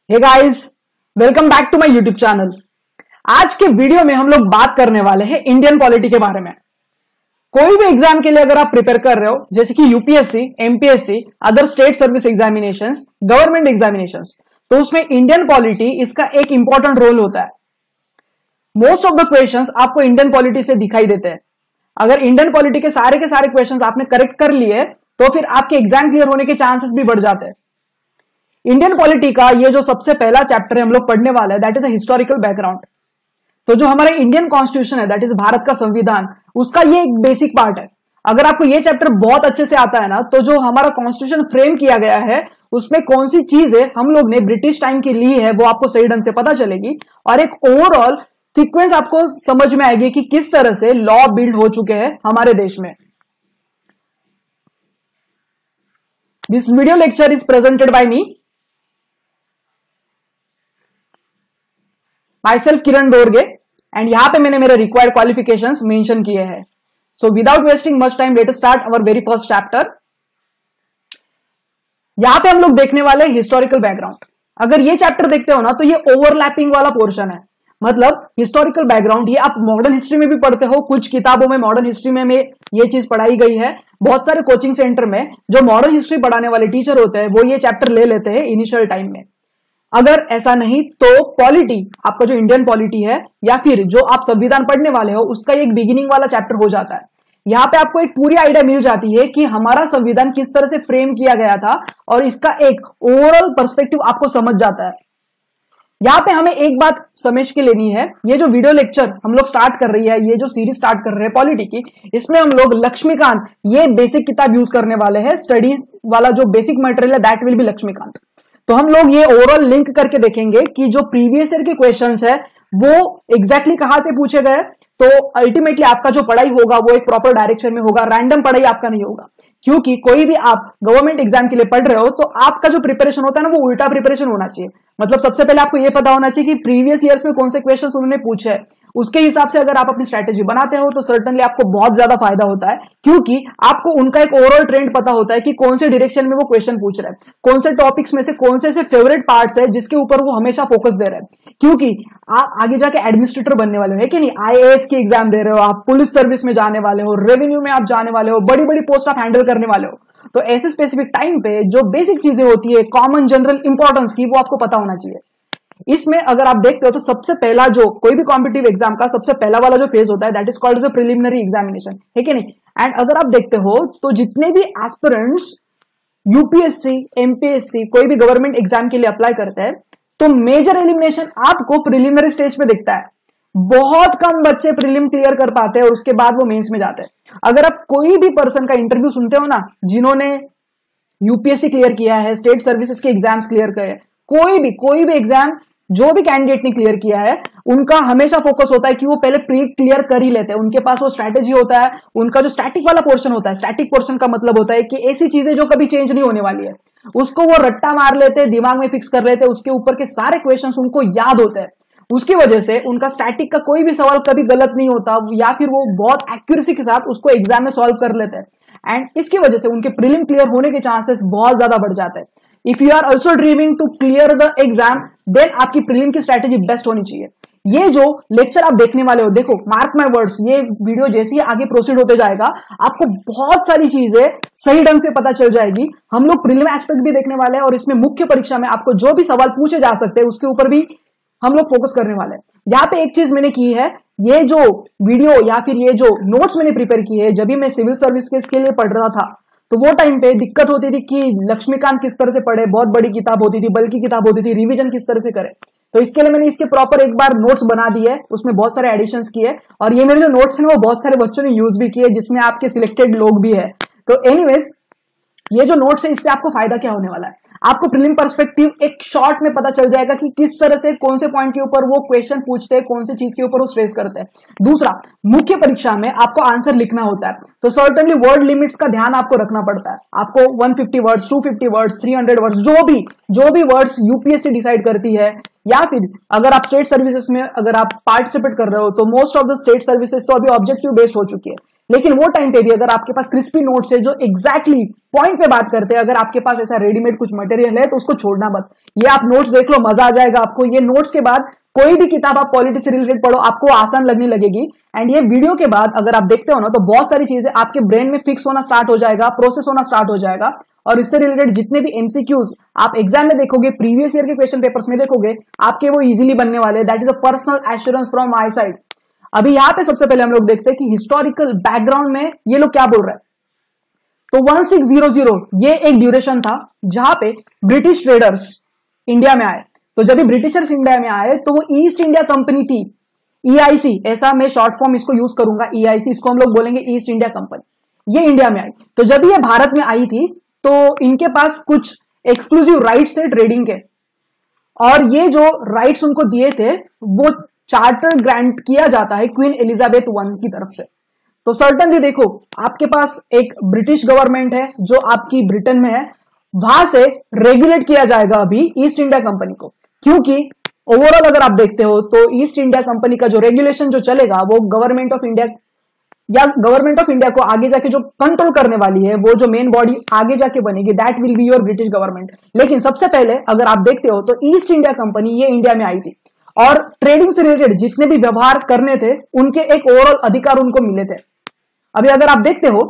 Hey guys, welcome back to my YouTube channel. आज के video में हम लोग बात करने वाले हैं इंडियन पॉलिटी के बारे में। कोई भी एग्जाम के लिए अगर आप प्रिपेयर कर रहे हो, जैसे कि UPSC, MPSC, other state service examinations, government examinations, तो उसमें इंडियन पॉलिटी इसका एक इंपॉर्टेंट रोल होता है। मोस्ट ऑफ द क्वेश्चंस आपको इंडियन पॉलिटी से दिखाई देते हैं। अगर इंडियन पॉलिटी के सारे क्वेश्चंस आपने करेक्ट कर लिए तो फिर आपके एग्जाम क्लियर होने के चांसेस भी बढ़ जाते हैं। इंडियन पॉलिटी का ये जो सबसे पहला चैप्टर है हम लोग पढ़ने वाला है, that is a historical background. तो जो हमारा इंडियन कॉन्स्टिट्यूशन है, दैट इज भारत का संविधान, उसका ये एक बेसिक पार्ट है। अगर आपको ये चैप्टर बहुत अच्छे से आता है ना, तो जो हमारा कॉन्स्टिट्यूशन फ्रेम किया गया है उसमें कौन सी चीजें हम लोग ने ब्रिटिश टाइम के लिए है वो आपको सही ढंग से पता चलेगी और एक ओवरऑल सीक्वेंस आपको समझ में आएगी कि किस तरह से लॉ बिल्ड हो चुके हैं हमारे देश में। This video lecture is presented by me, my self Kiran Dorge, and यहां पे मैंने मेरे रिक्वायर्ड क्वालिफिकेशंस मेंशन किए हैं। So without wasting much time, let us start our very first chapter. यहां पे हम लोग देखने वाले हिस्टोरिकल बैकग्राउंड। अगर ये चैप्टर देखते हो ना, तो ये ओवरलैपिंग वाला पोर्शन है। मतलब हिस्टोरिकल बैकग्राउंड ये आप मॉडर्न हिस्ट्री में भी पढ़ते हो, कुछ किताबों में मॉडर्न हिस्ट्री में ये चीज पढ़ाई गई है। बहुत सारे कोचिंग सेंटर में जो मॉडर्न हिस्ट्री पढ़ाने वाले टीचर होते हैं वो ये चैप्टर ले लेते हैं इनिशियल टाइम में। अगर ऐसा नहीं तो पॉलिटी, आपका जो इंडियन पॉलिटी है या फिर जो आप संविधान पढ़ने वाले हो, उसका एक बिगिनिंग वाला चैप्टर हो जाता है। यहां पे आपको एक पूरी आइडिया मिल जाती है कि हमारा संविधान किस तरह से फ्रेम किया गया था और इसका एक ओवरऑल पर्सपेक्टिव आपको समझ जाता है। यहां पे हमें एक बात समझ के लेनी है, ये जो वीडियो लेक्चर हम लोग स्टार्ट कर रही है, ये जो सीरीज स्टार्ट कर रहे हैं पॉलिटी की, इसमें हम लोग लक्ष्मीकांत ये बेसिक किताब यूज करने वाले हैं। स्टडीज वाला जो बेसिक मटेरियल है दैट विल बी लक्ष्मीकांत। तो हम लोग ये ओवरऑल लिंक करके देखेंगे कि जो प्रीवियस ईयर के क्वेश्चंस है वो एग्जैक्टली कहां से पूछे गए। तो अल्टीमेटली आपका जो पढ़ाई होगा वो एक प्रॉपर डायरेक्शन में होगा, रैंडम पढ़ाई आपका नहीं होगा। क्योंकि कोई भी आप गवर्नमेंट एग्जाम के लिए पढ़ रहे हो तो आपका जो प्रिपरेशन होता है ना वो उल्टा प्रिपरेशन होना चाहिए। मतलब सबसे पहले आपको ये पता होना चाहिए कि प्रीवियस ईयर्स में कौन से क्वेश्चंस उन्होंने पूछे हैं। उसके हिसाब से अगर आप अपनी स्ट्रैटेजी बनाते हो तो सर्टेनली आपको बहुत ज्यादा फायदा होता है, क्योंकि आपको उनका एक ओवरऑल ट्रेंड पता होता है कि कौन से डायरेक्शन में वो क्वेश्चन पूछ रहे हैं, कौन से टॉपिक्स में से कौन से फेवरेट पार्ट्स है जिसके ऊपर वो हमेशा फोकस दे रहे हैं। क्योंकि आप आगे जाके एडमिनिस्ट्रेटर बनने वाले हो, है कि नहीं, आईएएस की एग्जाम दे रहे हो, आप पुलिस सर्विस में जाने वाले हो, रेवेन्यू में आप जाने वाले हो, बड़ी बड़ी पोस्ट आप हैंडल करने वाले हो। तो ऐसे स्पेसिफिक टाइम पे जो बेसिक चीजें होती है कॉमन जनरल इंपॉर्टेंस की, वो आपको पता होना चाहिए। इसमें अगर आप देखते हो तो सबसे पहला जो कोई भी कॉम्पिटिटिव एग्जाम का सबसे पहला वाला जो फेज होता है that is called as a preliminary examination, है कि नहीं। एंड अगर आप देखते हो तो जितने भी एस्पिरेंट्स यूपीएससी, एमपीएससी, कोई भी गवर्नमेंट एग्जाम के लिए अप्लाई करते हैं तो मेजर एलिमिनेशन आपको प्रिलिमिनरी स्टेज पे दिखता है। बहुत कम बच्चे प्रीलिम क्लियर कर पाते हैं और उसके बाद वो मेंस में जाते हैं। अगर आप कोई भी पर्सन का इंटरव्यू सुनते हो ना जिन्होंने यूपीएससी क्लियर किया है, स्टेट सर्विसेज के एग्जाम्स क्लियर करे, कोई भी एग्जाम जो भी कैंडिडेट ने क्लियर किया है, उनका हमेशा फोकस होता है कि वो पहले प्री क्लियर कर ही लेते हैं। उनके पास वो स्ट्रैटेजी होता है। उनका जो स्टैटिक वाला पोर्शन होता है, स्टैटिक पोर्शन का मतलब होता है कि ऐसी चीजें जो कभी चेंज नहीं होने वाली है उसको वो रट्टा मार लेते हैं, दिमाग में फिक्स कर लेते हैं, उसके ऊपर के सारे क्वेश्चंस उनको याद होते हैं। उसकी वजह से उनका स्टैटिक का कोई भी सवाल कभी गलत नहीं होता, या फिर वो बहुत एक्यूरेसी के साथ उसको एग्जाम में सॉल्व कर लेते हैं। एंड इसकी वजह से उनके प्रीलिम क्लियर होने के चांसेस बहुत ज्यादा बढ़ जाते हैं। If you are also dreaming to clear the exam, then आपकी प्रीलिम की स्ट्रैटेजी बेस्ट होनी चाहिए। ये जो लेक्चर आप देखने वाले हो, देखो मार्क माय वर्ड्स, ये वीडियो जैसे ही आगे प्रोसीड होते जाएगा आपको बहुत सारी चीजें सही ढंग से पता चल जाएगी। हम लोग प्रीलिम एस्पेक्ट भी देखने वाले हैं और इसमें मुख्य परीक्षा में आपको जो भी सवाल पूछे जा सकते हैं उसके ऊपर भी हम लोग फोकस करने वाले हैं। यहाँ पे एक चीज मैंने की है, ये जो वीडियो या फिर ये जो नोट्स मैंने प्रिपेयर की है, जब भी मैं सिविल सर्विस के लिए पढ़ रहा था तो वो टाइम पे दिक्कत होती थी कि लक्ष्मीकांत किस तरह से पढ़े, बहुत बड़ी किताब होती थी, बल्कि किताब होती थी, रिवीजन किस तरह से करे। तो इसके लिए मैंने इसके प्रॉपर एक बार नोट्स बना दिए, उसमें बहुत सारे एडिशंस किए और ये मेरे जो नोट्स हैं वो बहुत सारे बच्चों ने यूज भी किए, जिसमें आपके सिलेक्टेड लोग भी है। तो एनीवेज ये जो नोट्स है इससे आपको फायदा क्या होने वाला है, आपको प्रीलिम पर्सपेक्टिव एक शॉर्ट में पता चल जाएगा कि किस तरह से कौन से पॉइंट के ऊपर वो क्वेश्चन पूछते हैं, कौन सी चीज के ऊपर वो स्ट्रेस करते हैं। दूसरा, मुख्य परीक्षा में आपको आंसर लिखना होता है तो सर्टेनली वर्ड लिमिट्स का ध्यान आपको रखना पड़ता है। आपको 150 वर्ड्स, 250 वर्ड्स, 300 वर्ड्स, जो भी वर्ड्स यूपीएससी डिसाइड करती है, या फिर अगर आप स्टेट सर्विसेज में अगर आप पार्टिसिपेट कर रहे हो तो most of the state services तो अभी ऑब्जेक्टिव बेस्ड हो चुकी है। लेकिन वो टाइम पे भी अगर आपके पास क्रिस्पी नोट्स है जो एग्जैक्टली पॉइंट पे बात करते हैं, अगर आपके पास ऐसा रेडीमेड कुछ मटेरियल है तो उसको छोड़ना मत। ये आप नोट्स देख लो, मजा आ जाएगा आपको। ये नोट्स के बाद कोई भी किताब आप पॉलिटिक्स से रिलेटेड पढ़ो, आपको आसान लगने लगेगी। एंड ये वीडियो के बाद अगर आप देखते हो ना, तो बहुत सारी चीजें आपके ब्रेन में फिक्स होना स्टार्ट हो जाएगा, प्रोसेस होना स्टार्ट हो जाएगा। और इससे रिलेटेड जितने भी एमसीक्यूज आप एग्जाम में देखोगे, प्रीवियस ईयर के क्वेश्चन पेपर्स में देखोगे, आपके वो इजीली बनने वाले। That is a personal assurance from my side. अभी यहां पे सबसे पहले हम लोग देखते हैं कि हिस्टोरिकल बैकग्राउंड में ये लोग क्या बोल रहे हैं। तो 1600 ये एक ड्यूरेशन था जहां पे ब्रिटिश ट्रेडर्स इंडिया में आए। तो जब भी ब्रिटिशर्स इंडिया में आए तो वो ईस्ट इंडिया कंपनी थी, ईआईसी, ऐसा मैं शॉर्ट फॉर्म इसको यूज करूंगा, ईआईसी, इसको हम लोग बोलेंगे ईस्ट इंडिया कंपनी। ये इंडिया में आई। तो जब ये भारत में आई थी तो इनके पास कुछ एक्सक्लूसिव राइट्स थे ट्रेडिंग के, और ये जो राइट्स उनको दिए थे वो चार्टर ग्रांट किया जाता है क्वीन एलिजाबेथ वन की तरफ से। तो सर्टनली देखो, आपके पास एक ब्रिटिश गवर्नमेंट है जो आपकी ब्रिटेन में है, वहां से रेगुलेट किया जाएगा अभी ईस्ट इंडिया कंपनी को, क्योंकि ओवरऑल अगर आप देखते हो तो ईस्ट इंडिया कंपनी का जो रेगुलेशन जो चलेगा वो गवर्नमेंट ऑफ इंडिया, या गवर्नमेंट ऑफ इंडिया को आगे जाके जो कंट्रोल करने वाली है, वो जो मेन बॉडी आगे जाके बनेगी, that will be your British government. लेकिन सबसे पहले अगर आप देखते हो तो ईस्ट इंडिया कंपनी ये इंडिया में आई थी, और ट्रेडिंग से रिलेटेड जितने भी व्यवहार करने थे उनके एक ओवरऑल अधिकार उनको मिले थे। अभी अगर आप देखते हो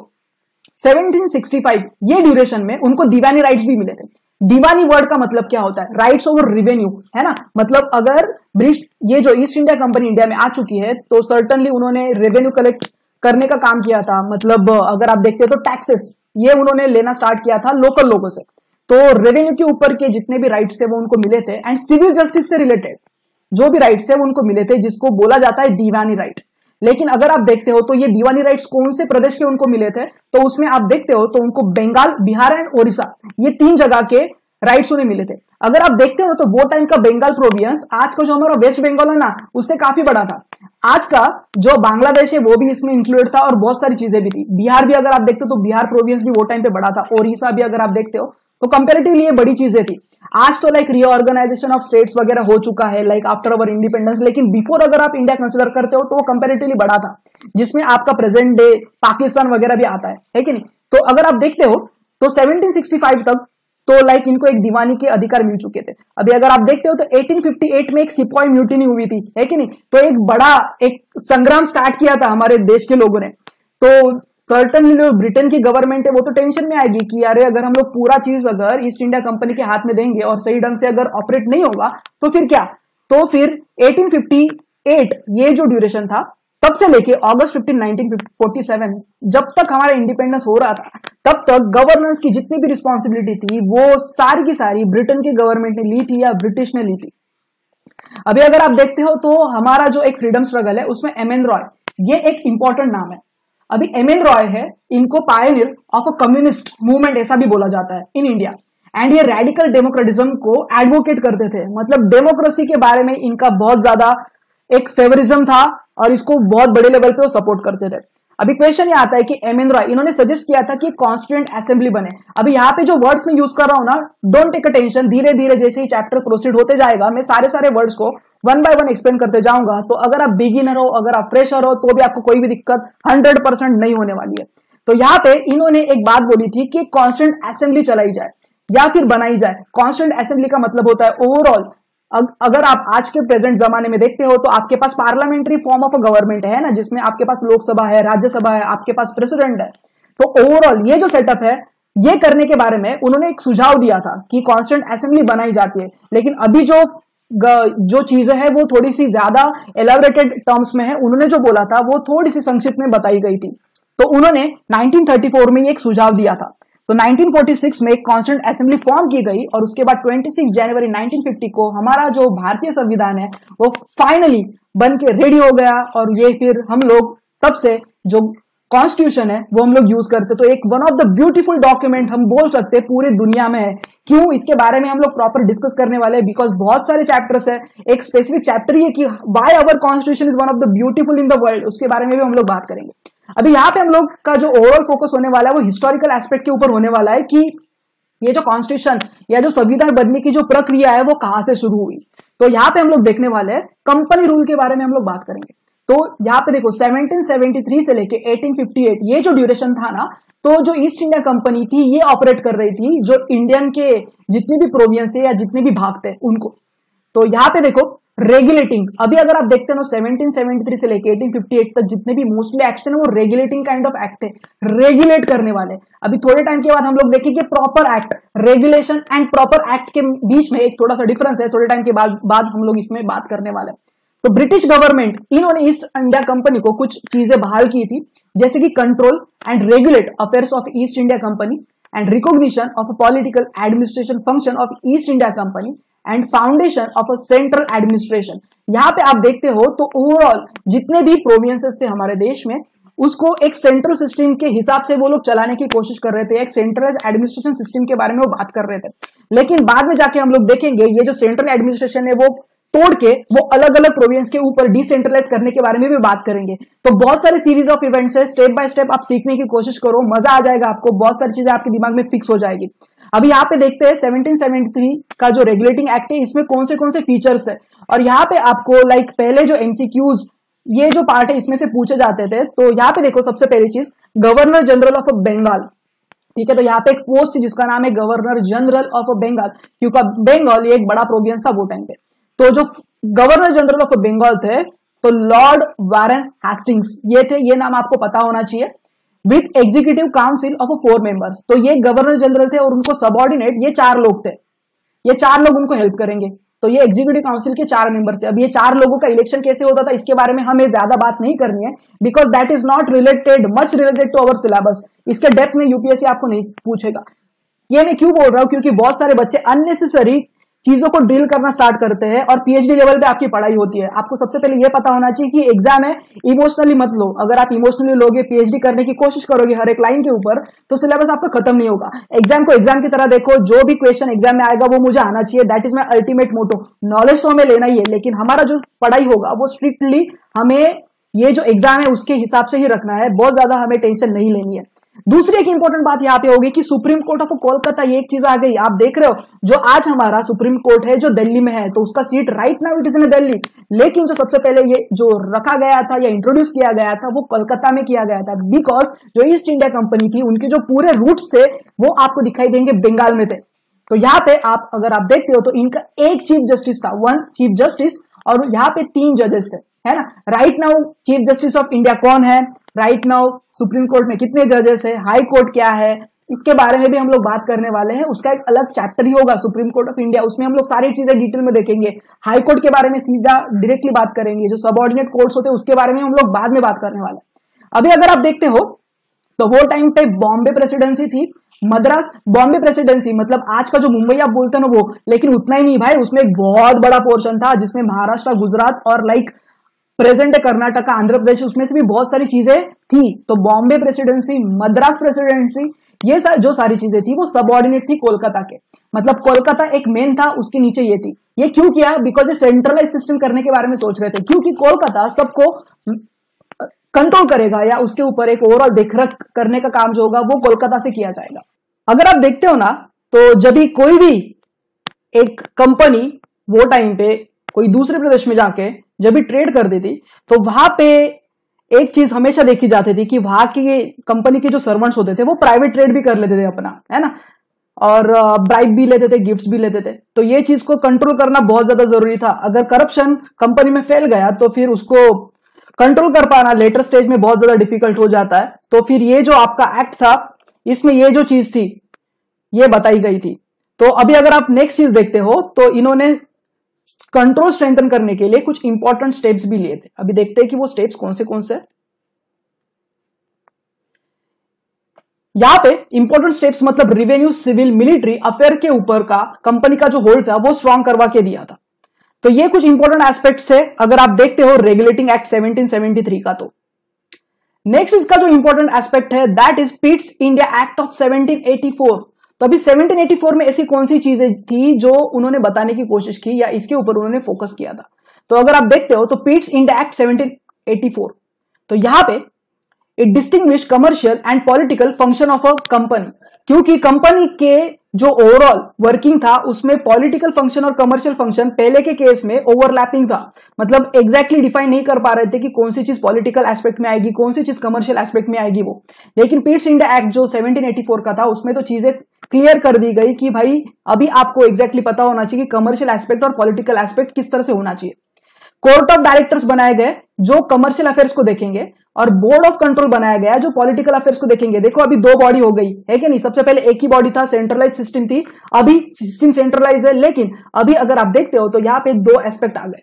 1765 ये ड्यूरेशन में उनको दीवानी राइट्स भी मिले थे। दीवानी वर्ड का मतलब क्या होता है? राइट्स ओवर रेवेन्यू, है ना। मतलब अगर ये जो ईस्ट इंडिया कंपनी इंडिया में आ चुकी है तो सर्टनली उन्होंने रेवेन्यू कलेक्ट करने का काम किया था। मतलब अगर आप देखते हो तो टैक्सेस ये उन्होंने लेना स्टार्ट किया था लोकल लोगों से। तो रेवेन्यू के ऊपर के जितने भी राइट्स है वो उनको मिले थे। एंड सिविल जस्टिस से रिलेटेड जो भी राइट्स है वो उनको मिले थे, जिसको बोला जाता है दीवानी राइट। लेकिन अगर आप देखते हो तो ये दीवानी राइट्स कौन से प्रदेश के उनको मिले थे, तो उसमें आप देखते हो तो उनको बंगाल, बिहार एंड ओडिशा, ये 3 जगह के राइट्स उन्हें मिले थे। अगर आप देखते हो तो वो टाइम का बंगाल प्रोविंस आज का जो हमारा वेस्ट बंगाल है ना, उससे काफी बड़ा था। आज का जो बांग्लादेश है वो भी इसमें इंक्लूडेड था, और बहुत सारी चीजें भी थी। बिहार भी अगर आप देखते हो तो बिहार प्रोविंस भी वो टाइम पे बड़ा था। ओडिशा भी अगर आप देखते हो तो कंपेरेटिवली ये बड़ी चीजें थी। आज तो लाइक रीऑर्गेनाइजेशन ऑफ स्टेट्स वगैरह हो चुका है लाइक आफ्टर अवर इंडिपेंडेंस, लेकिन बिफोर अगर आप इंडिया कंसिडर करते हो तो वो कंपेरेटिवली बड़ा था, जिसमें आपका प्रेजेंट डे पाकिस्तान वगैरह भी आता है कि नहीं। तो अगर आप देखते हो तो 1765 तक तो लाइक इनको एक दीवानी के अधिकार मिल चुके थे। अभी अगर आप देखते हो तो 1858 में एक सिपॉय म्यूटिनी हुई थी, है कि नहीं। तो एक बड़ा एक संग्राम स्टार्ट किया था हमारे देश के लोगों ने। तो सर्टनली जो ब्रिटेन की गवर्नमेंट है वो तो टेंशन में आएगी कि अरे अगर हम लोग पूरा चीज अगर ईस्ट इंडिया कंपनी के हाथ में देंगे और सही ढंग से अगर ऑपरेट नहीं होगा तो फिर क्या। तो फिर 1858 ये जो ड्यूरेशन था, तब से लेके अगस्त 15 1947 जब तक हमारा इंडिपेंडेंस हो रहा था, तब तक गवर्नेंस की जितनी भी रिस्पॉन्सिबिलिटी थी वो सारी की सारी ब्रिटेन की गवर्नमेंट ने ली थी या ब्रिटिश ने ली थी। अभी अगर आप देखते हो तो हमारा जो एक फ्रीडम स्ट्रगल है उसमें एम.एन. रॉय ये एक इंपॉर्टेंट नाम है। अभी एम.एन. रॉय है, इनको pioneer of a communist movement ऐसा भी बोला जाता है इन इंडिया। एंड ये रेडिकल डेमोक्रेटिज्म को एडवोकेट करते थे। मतलब डेमोक्रेसी के बारे में इनका बहुत ज्यादा एक फेवरिज्म था और इसको बहुत बड़े लेवल पे वो सपोर्ट करते थे। अभी क्वेश्चन ये आता है कि एम.एन. रॉय इन्होंने सजेस्ट किया था कि कॉन्स्टिट्यूएंट असेंबली बने। अभी यहाँ पे जो वर्ड्स में यूज कर रहा हूं ना, डोंट टेक अटेंशन, धीरे धीरे जैसे ही चैप्टर प्रोसीड होते जाएगा मैं सारे वर्ड्स को 1 by 1 एक्सप्लेन करते जाऊंगा। तो अगर आप बिगिनर हो, अगर आप फ्रेशर हो, तो भी आपको कोई भी दिक्कत 100% नहीं होने वाली है। तो यहाँ पे इन्होंने एक बात बोली थी कि कॉन्स्टिट्यूएंट असेंबली चलाई जाए या फिर बनाई जाए। कॉन्स्टिट्यूएंट असेंबली का मतलब होता है ओवरऑल, अगर आप आज के प्रेजेंट जमाने में देखते हो तो आपके पास parliamentary form of a government है ना, जिसमें आपके पास लोकसभा है, राज्यसभा है, आपके पास प्रेसिडेंट है। तो ओवरऑल ये जो सेटअप है ये करने के बारे में उन्होंने एक सुझाव दिया था कि कॉन्स्टिट्यूएंट असेंबली बनाई जाती है। लेकिन अभी जो चीजें है वो थोड़ी सी ज्यादा एलाबोरेटेड टर्म्स में है। उन्होंने जो बोला था वो थोड़ी सी संक्षिप्त में बताई गई थी। तो उन्होंने 1934 में एक सुझाव दिया था। तो 1946 में एक कॉन्स्टिट्यूएंट असेंबली फॉर्म की गई और उसके बाद 26 जनवरी 1950 को हमारा जो भारतीय संविधान है वो फाइनली बन के रेडी हो गया। और ये फिर हम लोग तब से जो कॉन्स्टिट्यूशन है वो हम लोग यूज करते। तो एक one of the beautiful document हम बोल सकते हैं पूरी दुनिया में है। क्यों, इसके बारे में हम लोग प्रॉपर डिस्कस करने वाले हैं, बिकॉज बहुत सारे चैप्टर्स है। एक स्पेसिफिक चैप्टर ये कि why our constitution is one of the beautiful in the world, उसके बारे में भी हम लोग बात करेंगे। अभी यहाँ पे हम लोग का जो ओवरऑल फोकस होने वाला है वो हिस्टोरिकल एस्पेक्ट के ऊपर होने वाला है कि ये जो कॉन्स्टिट्यूशन या जो संविधान बनने की जो प्रक्रिया है वो कहां से शुरू हुई। तो यहाँ पे हम लोग देखने वाले हैं कंपनी रूल के बारे में हम लोग बात करेंगे। तो यहाँ पे देखो 1773 से लेके 1858 ये जो ड्यूरेशन था ना, तो जो ईस्ट इंडिया कंपनी थी ये ऑपरेट कर रही थी जो इंडियन के जितने भी प्रोविंस है या जितने भी भाग थे उनको। तो यहाँ पे देखो रेगुलेटिंग, अभी अगर आप देखते हो 1773 से लेके 1858 तक जितने भी मोस्टली एक्ट है वो रेगुलेटिंग काइंड ऑफ एक्ट थे, रेगुलेट करने वाले। अभी थोड़े टाइम के बाद हम लोग देखेंगे proper act, regulation and proper act के बीच में एक थोड़ा सा डिफरेंस है, थोड़े टाइम के बाद हम लोग इसमें बात करने वाले हैं। तो ब्रिटिश गवर्नमेंट इन्होंने ईस्ट इंडिया कंपनी को कुछ चीजें बहाल की थी, जैसे कि control and regulate affairs of East India company and recognition of a political administration function of East India company and foundation of a central administration. यहाँ पे आप देखते हो तो ओवरऑल जितने भी प्रोविंसेस थे हमारे देश में उसको एक सेंट्रल सिस्टम के हिसाब से वो लोग चलाने की कोशिश कर रहे थे, एक सेंट्रल एडमिनिस्ट्रेशन सिस्टम के बारे में वो बात कर रहे थे। लेकिन बाद में जाके हम लोग देखेंगे ये जो सेंट्रल एडमिनिस्ट्रेशन है वो तोड़ के वो अलग अलग प्रोविंस के ऊपर डिसेंट्रलाइज करने के बारे में भी बात करेंगे। तो बहुत सारे सीरीज ऑफ इवेंट्स है, स्टेप बाय स्टेप आप सीखने की कोशिश करो, मजा आ जाएगा आपको, बहुत सारी चीजें आपके दिमाग में फिक्स हो जाएगी। अभी यहाँ पे देखते हैं 1773 का जो रेगुलेटिंग एक्ट है इसमें कौन से फीचर्स है, और यहाँ पे आपको लाइक पहले जो एमसीक्यूज ये जो पार्ट है इसमें से पूछे जाते थे। तो यहाँ पे देखो सबसे पहली चीज गवर्नर जनरल ऑफ बंगाल, ठीक है। तो यहाँ पे एक पोस्ट जिसका नाम है गवर्नर जनरल ऑफ बंगाल, क्योंकि बंगाल ये एक बड़ा प्रोविंस था वो टाइम पे। तो जो गवर्नर जनरल ऑफ बंगाल थे तो लॉर्ड वारेन हेस्टिंग्स ये थे, ये नाम आपको पता होना चाहिए, with executive council of 4 members. तो ये गवर्नर जनरल थे और उनको सबऑर्डिनेट ये 4 लोग थे, ये 4 लोग उनको हेल्प करेंगे। तो ये एग्जीक्यूटिव काउंसिल के 4 मेंबर थे। अब ये 4 लोगों का इलेक्शन कैसे होता था इसके बारे में हमें ज्यादा बात नहीं करनी है, because that is not related much related to our syllabus. इसके डेप्थ में यूपीएससी आपको नहीं पूछेगा। ये मैं क्यों बोल रहा हूं, क्योंकि बहुत सारे बच्चे अननेसेसरी चीजों को डील करना स्टार्ट करते हैं और पीएचडी लेवल पे आपकी पढ़ाई होती है। आपको सबसे पहले ये पता होना चाहिए कि एग्जाम है, इमोशनली मत लो। अगर आप इमोशनली लोगे, पीएचडी करने की कोशिश करोगे हर एक लाइन के ऊपर, तो सिलेबस आपका खत्म नहीं होगा। एग्जाम को एग्जाम की तरह देखो, जो भी क्वेश्चन एग्जाम में आएगा वो मुझे आना चाहिए, that is my ultimate motto. Knowledge तो हमें लेना ही है, लेकिन हमारा जो पढ़ाई होगा वो स्ट्रिक्टली हमें ये जो एग्जाम है उसके हिसाब से ही रखना है, बहुत ज्यादा हमें टेंशन नहीं लेनी है। दूसरी एक इंपॉर्टेंट बात यहाँ पे होगी कि सुप्रीम कोर्ट ऑफ कोलकाता, ये एक चीज आ गई। आप देख रहे हो जो आज हमारा सुप्रीम कोर्ट है जो दिल्ली में है, तो उसका seat right now it is in Delhi, लेकिन जो सबसे पहले ये जो रखा गया था या इंट्रोड्यूस किया गया था वो कोलकाता में किया गया था, बिकॉज जो ईस्ट इंडिया कंपनी थी उनके जो पूरे रूट्स थे वो आपको दिखाई देंगे बंगाल में थे। तो यहाँ पे आप अगर आप देखते हो तो इनका एक चीफ जस्टिस था, 1 चीफ जस्टिस, और यहाँ पे 3 जजेस थे, है ना। Right now chief justice of India कौन है, राइट नाउ सुप्रीम कोर्ट में कितने जजेस है, हाई कोर्ट क्या है, इसके बारे में भी हम लोग बात करने वाले हैं। उसका एक अलग चैप्टर ही होगा सुप्रीम कोर्ट ऑफ इंडिया, उसमें हम लोग सारी चीजें डिटेल में देखेंगे। हाई कोर्ट के बारे में सीधा डायरेक्टली बात करेंगे, जो सबऑर्डिनेट कोर्ट्स होते हैं उसके बारे में हम लोग बाद में बात करने वाले हैं। अभी अगर आप देखते हो तो वो टाइम पे बॉम्बे प्रेसिडेंसी थी, मद्रास बॉम्बे प्रेसिडेंसी मतलब आज का जो मुंबई आप बोलते हैं ना वो, लेकिन उतना ही नहीं भाई, उसमें एक बहुत बड़ा पोर्शन था जिसमें महाराष्ट्र, गुजरात और लाइक प्रेजेंट कर्नाटक, आंध्र प्रदेश, उसमें से भी बहुत सारी चीजें थी। तो बॉम्बे प्रेसिडेंसी, मद्रास प्रेसिडेंसी, ये जो सारी चीजें थी वो सबऑर्डिनेट थी कोलकाता के। मतलब कोलकाता एक मेन था, उसके नीचे ये थी। ये क्यों किया, बिकॉज ये सेंट्रलाइज सिस्टम करने के बारे में सोच रहे थे, क्योंकि कोलकाता सबको कंट्रोल करेगा या उसके ऊपर एक ओवरऑल देखरेख करने का काम जो होगा वो कोलकाता से किया जाएगा। अगर आप देखते हो ना तो जब भी कोई भी एक कंपनी वो टाइम पे कोई दूसरे प्रदेश में जाके जब भी ट्रेड कर देती तो वहां पे एक चीज हमेशा देखी जाती थी कि वहां की कंपनी के जो सर्वेंट्स होते थे वो प्राइवेट ट्रेड भी कर लेते थे अपना, है ना, और ब्राइब भी लेते थे, गिफ्ट्स भी लेते थे। तो ये चीज को कंट्रोल करना बहुत ज्यादा जरूरी था। अगर करप्शन कंपनी में फैल गया तो फिर उसको कंट्रोल कर पाना लेटर स्टेज में बहुत ज्यादा डिफिकल्ट हो जाता है। तो फिर ये जो आपका एक्ट था इसमें ये जो चीज थी ये बताई गई थी। तो अभी अगर आप नेक्स्ट चीज देखते हो तो इन्होंने कंट्रोल स्ट्रेंथन करने के लिए कुछ इंपॉर्टेंट स्टेप्स भी लिए थे। अभी देखते हैं कि वो स्टेप्स कौन से। यहां पे इंपॉर्टेंट स्टेप्स मतलब रिवेन्यू, सिविल, मिलिट्री अफेयर के ऊपर का कंपनी का जो होल्ड था वो स्ट्रांग करवा के दिया था। तो ये कुछ इंपॉर्टेंट एस्पेक्ट्स है अगर आप देखते हो रेगुलेटिंग एक्ट 1773 का। तो नेक्स्ट इसका जो इंपॉर्टेंट एस्पेक्ट है that is Pitt's India act of 1784। तो अभी 1784 में ऐसी कौन सी चीजें थी जो उन्होंने बताने की कोशिश की या इसके ऊपर उन्होंने फोकस किया था। तो अगर आप देखते हो तो पिट्स इंडिया एक्ट 1784, तो यहां पे it distinguish commercial and political function of a company, क्योंकि कंपनी के जो ओवरऑल वर्किंग था उसमें पॉलिटिकल फंक्शन और कमर्शियल फंक्शन पहले के केस में ओवरलैपिंग था, मतलब एग्जैक्टली डिफाइन नहीं कर पा रहे थे कि कौन सी चीज पॉलिटिकल एस्पेक्ट में आएगी, कौन सी चीज कमर्शियल एस्पेक्ट में आएगी वो। लेकिन पिट्स इंडिया एक्ट जो 1784 का था उसमें तो चीजें क्लियर कर दी गई कि भाई अभी आपको एग्जैक्टली पता होना चाहिए कि कमर्शियल एस्पेक्ट और पॉलिटिकल एस्पेक्ट किस तरह से होना चाहिए। कोर्ट ऑफ डायरेक्टर्स बनाए गए जो कमर्शियल अफेयर्स को देखेंगे, और बोर्ड ऑफ कंट्रोल बनाया गया जो पॉलिटिकल अफेयर्स को देखेंगे। देखो अभी दो बॉडी हो गई है कि नहीं, सबसे पहले एक ही बॉडी था, सेंट्रलाइज सिस्टम थी, अभी सिस्टम सेंट्रलाइज है, लेकिन अभी अगर आप देखते हो तो यहां पे दो एस्पेक्ट आ गए।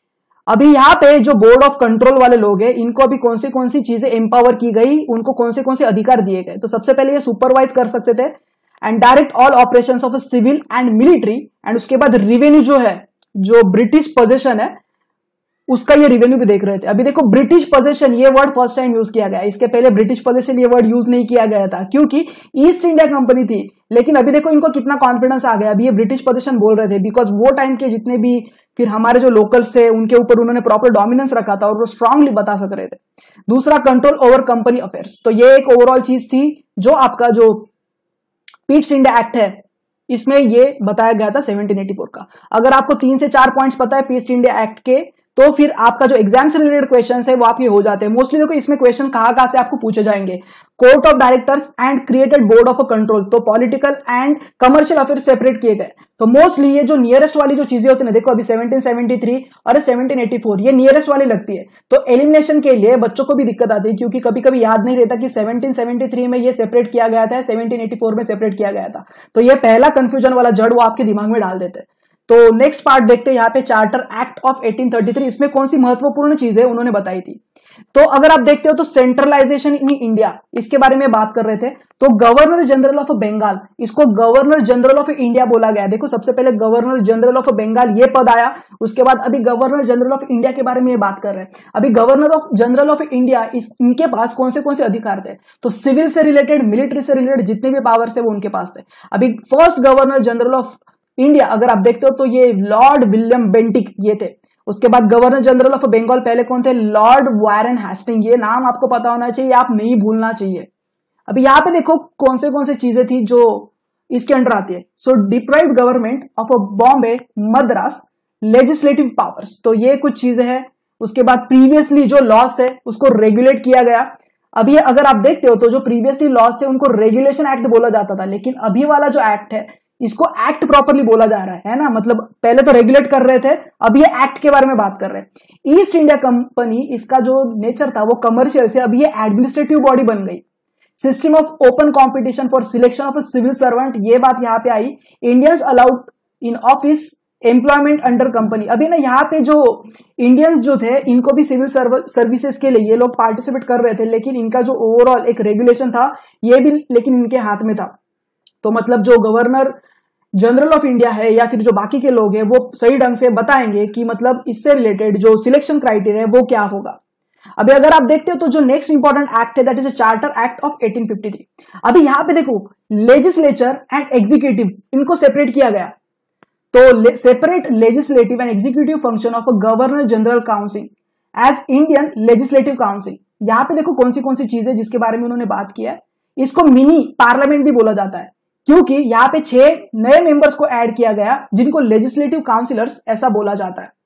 अभी यहाँ पे जो बोर्ड ऑफ कंट्रोल वाले लोग हैं इनको अभी कौन सी चीजें एम्पावर की गई, उनको कौन से अधिकार दिए गए। तो सबसे पहले ये सुपरवाइज कर सकते थे and direct all operations of civil and military, and उसके बाद रिवेन्यू जो है, जो ब्रिटिश पोजीशन है उसका ये रिवेन्यू भी देख रहे थे। अभी देखो ब्रिटिश पोजीशन ये वर्ड फर्स्ट टाइम यूज किया गया, इसके पहले ब्रिटिश पोजीशन ये वर्ड यूज नहीं किया गया था क्योंकि ईस्ट इंडिया कंपनी थी। लेकिन अभी देखो इनको कितना कॉन्फिडेंस आ गया, अभी ये ब्रिटिश पोजीशन बोल रहे थे बिकॉज वो टाइम के जितने भी फिर हमारे जो लोकल्स थे उनके ऊपर उन्होंने प्रॉपर डोमिनेंस रखा था और वो स्ट्रांगली बता सक रहे थे। दूसरा कंट्रोल ओवर कंपनी अफेयर्स, तो ये एक ओवरऑल चीज थी जो आपका जो पिट्स इंडिया एक्ट है इसमें ये बताया गया था 1784 का। अगर आपको 3 से 4 पॉइंट्स पता है पिट्स इंडिया एक्ट के तो फिर आपका जो एग्जाम से रिलेटेड क्वेश्चन है वो आपके हो जाते हैं। मोस्टली देखो इसमें क्वेश्चन कहां से आपको पूछे जाएंगे, court of directors and created board of control, तो political and commercial affairs separate किए गए। तो मोस्टली ये जो नियरेस्ट वाली जो चीजें होती है, देखो अभी 1773 और 1784 ये नियरेस्ट वाली लगती है, तो एलिमिनेशन के लिए बच्चों को भी दिक्कत आती है क्योंकि कभी कभी याद नहीं रहता कि 1773 में ये सेपरेट किया गया था, 1784 में सेपरेट किया गया था। तो ये पहला कंफ्यूजन वाला जड़ वो आपके दिमाग में डाल देते हैं। तो नेक्स्ट पार्ट देखते हैं यहाँ पे चार्टर एक्ट ऑफ 1833, इसमें कौन सी महत्वपूर्ण चीजें उन्होंने बताई थी। तो अगर आप देखते हो तो सेंट्रलाइजेशन इन इंडिया इसके बारे में बात कर रहे थे। तो गवर्नर जनरल ऑफ बंगाल, इसको गवर्नर जनरल ऑफ इंडिया बोला गया। देखो सबसे पहले गवर्नर जनरल ऑफ बंगाल ये पद आया, उसके बाद अभी गवर्नर जनरल ऑफ इंडिया के बारे में ये बात कर रहे हैं। अभी governor of general of India इनके पास कौन से अधिकार थे, तो सिविल से रिलेटेड, मिलिट्री से रिलेटेड जितने भी पावर्स थे वो उनके पास थे। अभी first governor general of India अगर आप देखते हो तो ये लॉर्ड विलियम बेंटिक ये थे। उसके बाद गवर्नर जनरल ऑफ बंगाल पहले कौन थे, लॉर्ड वारेन हेस्टिंग। ये नाम आपको पता होना चाहिए, आप नहीं भूलना चाहिए। अभी यहाँ पे देखो कौन से चीजें थी जो इसके अंडर आती है। So deprived government of Bombay Madras legislative powers, तो ये कुछ चीजें हैं। उसके बाद प्रीवियसली जो लॉज थे उसको रेगुलेट किया गया। अभी अगर आप देखते हो तो जो प्रीवियसली लॉज थे उनको रेगुलेशन एक्ट बोला जाता था, लेकिन अभी वाला जो एक्ट है इसको एक्ट प्रॉपरली बोला जा रहा है ना, मतलब पहले तो रेगुलेट कर रहे थे, अब ये एक्ट के बारे में बात कर रहे हैं। ईस्ट इंडिया कंपनी इसका जो नेचर था वो कमर्शियल से अभी ये एडमिनिस्ट्रेटिव बॉडी बन गई। System of open competition for selection of a civil servant, ये बात यहाँ पे आई। Indians allowed in office employment under company, अभी ना यहाँ पे जो इंडियंस जो थे इनको भी सिविल सर्विसेज के लिए ये लोग पार्टिसिपेट कर रहे थे, लेकिन इनका जो ओवरऑल एक रेगुलेशन था ये भी लेकिन इनके हाथ में था। तो मतलब जो गवर्नर जनरल ऑफ इंडिया है या फिर जो बाकी के लोग हैं वो सही ढंग से बताएंगे कि मतलब इससे रिलेटेड जो सिलेक्शन क्राइटेरिया है वो क्या होगा। अभी अगर आप देखते हो तो जो नेक्स्ट इंपॉर्टेंट एक्ट है that is charter act of 1853। अभी यहां पे देखो लेजिस्लेचर एंड एग्जीक्यूटिव इनको सेपरेट किया गया। तो separate legislative and executive function of a governor general council as Indian legislative council. यहां पे देखो कौन सी चीजें जिसके बारे में उन्होंने बात किया है। इसको मिनी पार्लियामेंट भी बोला जाता है क्योंकि यहां पे 6 नए मेंबर्स को ऐड किया गया जिनको लेजिस्लेटिव काउंसिलर्स ऐसा बोला जाता है।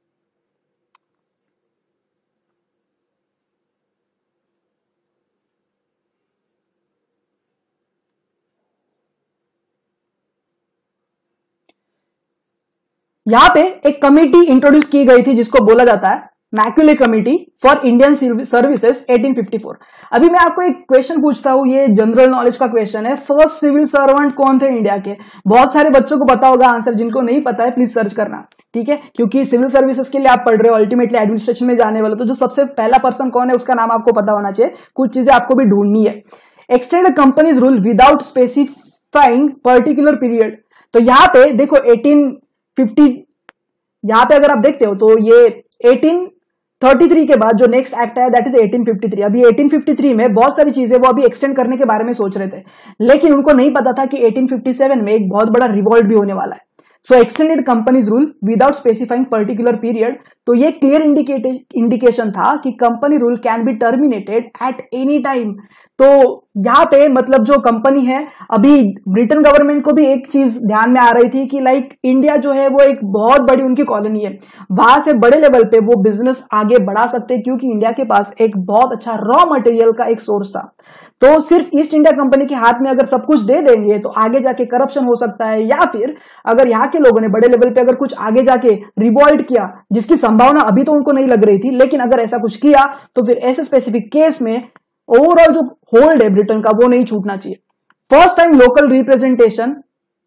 यहां पे एक कमिटी इंट्रोड्यूस की गई थी जिसको बोला जाता है Macaulay committee for Indian services 1854। अभी मैं आपको एक क्वेश्चन पूछता हूं, ये जनरल नॉलेज का क्वेश्चन है। फर्स्ट सिविल सर्वेंट कौन थे इंडिया के? बहुत सारे बच्चों को पता होगा आंसर, जिनको नहीं पता है प्लीज सर्च करना, ठीक है, क्योंकि सिविल सर्विसेज के लिए आप पढ़ रहे हो, अल्टीमेटली एडमिनिस्ट्रेशन में जाने वाले, तो जो सबसे पहला पर्सन कौन है उसका नाम आपको पता होना चाहिए। कुछ चीजें आपको भी ढूंढनी है। Extend companies rule without specifying particular period, तो यहां पे देखो 1850, यहां पे अगर आप देखते हो तो ये 1833 के बाद जो नेक्स्ट एक्ट है दैट इज 1853। अभी 1853 में बहुत सारी चीजें वो अभी एक्सटेंड करने के बारे में सोच रहे थे, लेकिन उनको नहीं पता था कि 1857 में एक बहुत बड़ा रिवॉल्ट भी होने वाला है। So extended companies rule without specifying particular period, तो ये क्लियर इंडिकेशन था कि company rule can be terminated at any time. तो यहाँ पे मतलब जो कंपनी है, अभी ब्रिटेन गवर्नमेंट को भी एक चीज ध्यान में आ रही थी कि लाइक इंडिया जो है वो एक बहुत बड़ी उनकी कॉलोनी है, वहां से बड़े लेवल पे वो बिजनेस आगे बढ़ा सकते हैं, क्योंकि इंडिया के पास एक बहुत अच्छा रॉ मटेरियल का एक सोर्स था। तो सिर्फ ईस्ट इंडिया कंपनी के हाथ में अगर सब कुछ दे देंगे तो आगे जाके करप्शन हो सकता है, या फिर अगर यहाँ के लोगों ने बड़े लेवल पे अगर कुछ आगे जाके रिवॉल्ट किया, जिसकी संभावना अभी तो उनको नहीं लग रही थी, लेकिन अगर ऐसा कुछ किया तो फिर ऐसे स्पेसिफिक केस में ओवरऑल जो होल्ड है ब्रिटेन का वो नहीं छूटना चाहिए। First time local representation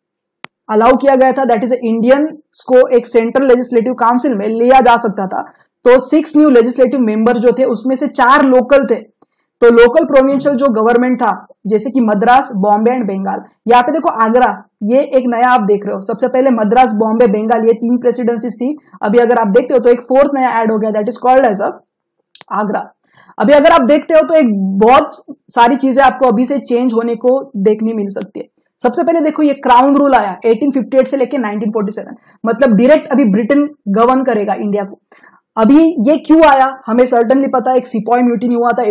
allow किया गया था, दैट इज इंडियन को एक सेंट्रल लेजिस्लेटिव काउंसिल में लिया जा सकता था। तो 6 न्यू लेजिस्लेटिव मेंबर जो थे उसमें से 4 लोकल थे। तो लोकल प्रोविंशियल जो गवर्नमेंट था, जैसे कि मद्रास, बॉम्बे एंड बंगाल, यहाँ पे देखो आगरा, ये एक नया आप देख रहे हो। सबसे पहले मद्रास, बॉम्बे, बंगाल, ये 3 प्रेसिडेंसीज थी। अभी अगर आप देखते हो तो एक 4th नया ऐड हो गया, that is called as Agra. अभी अगर आप देखते हो तो एक बहुत सारी चीजें आपको अभी से चेंज होने को देखने मिल सकती है। सबसे पहले देखो ये क्राउन रूल आया 1858 से लेके 1947, मतलब डायरेक्ट अभी ब्रिटेन गवर्न करेगा इंडिया को। अभी ये क्यों आया हमें सर्टनली पता है, एक सिपॉय म्यूटिनी हुआ था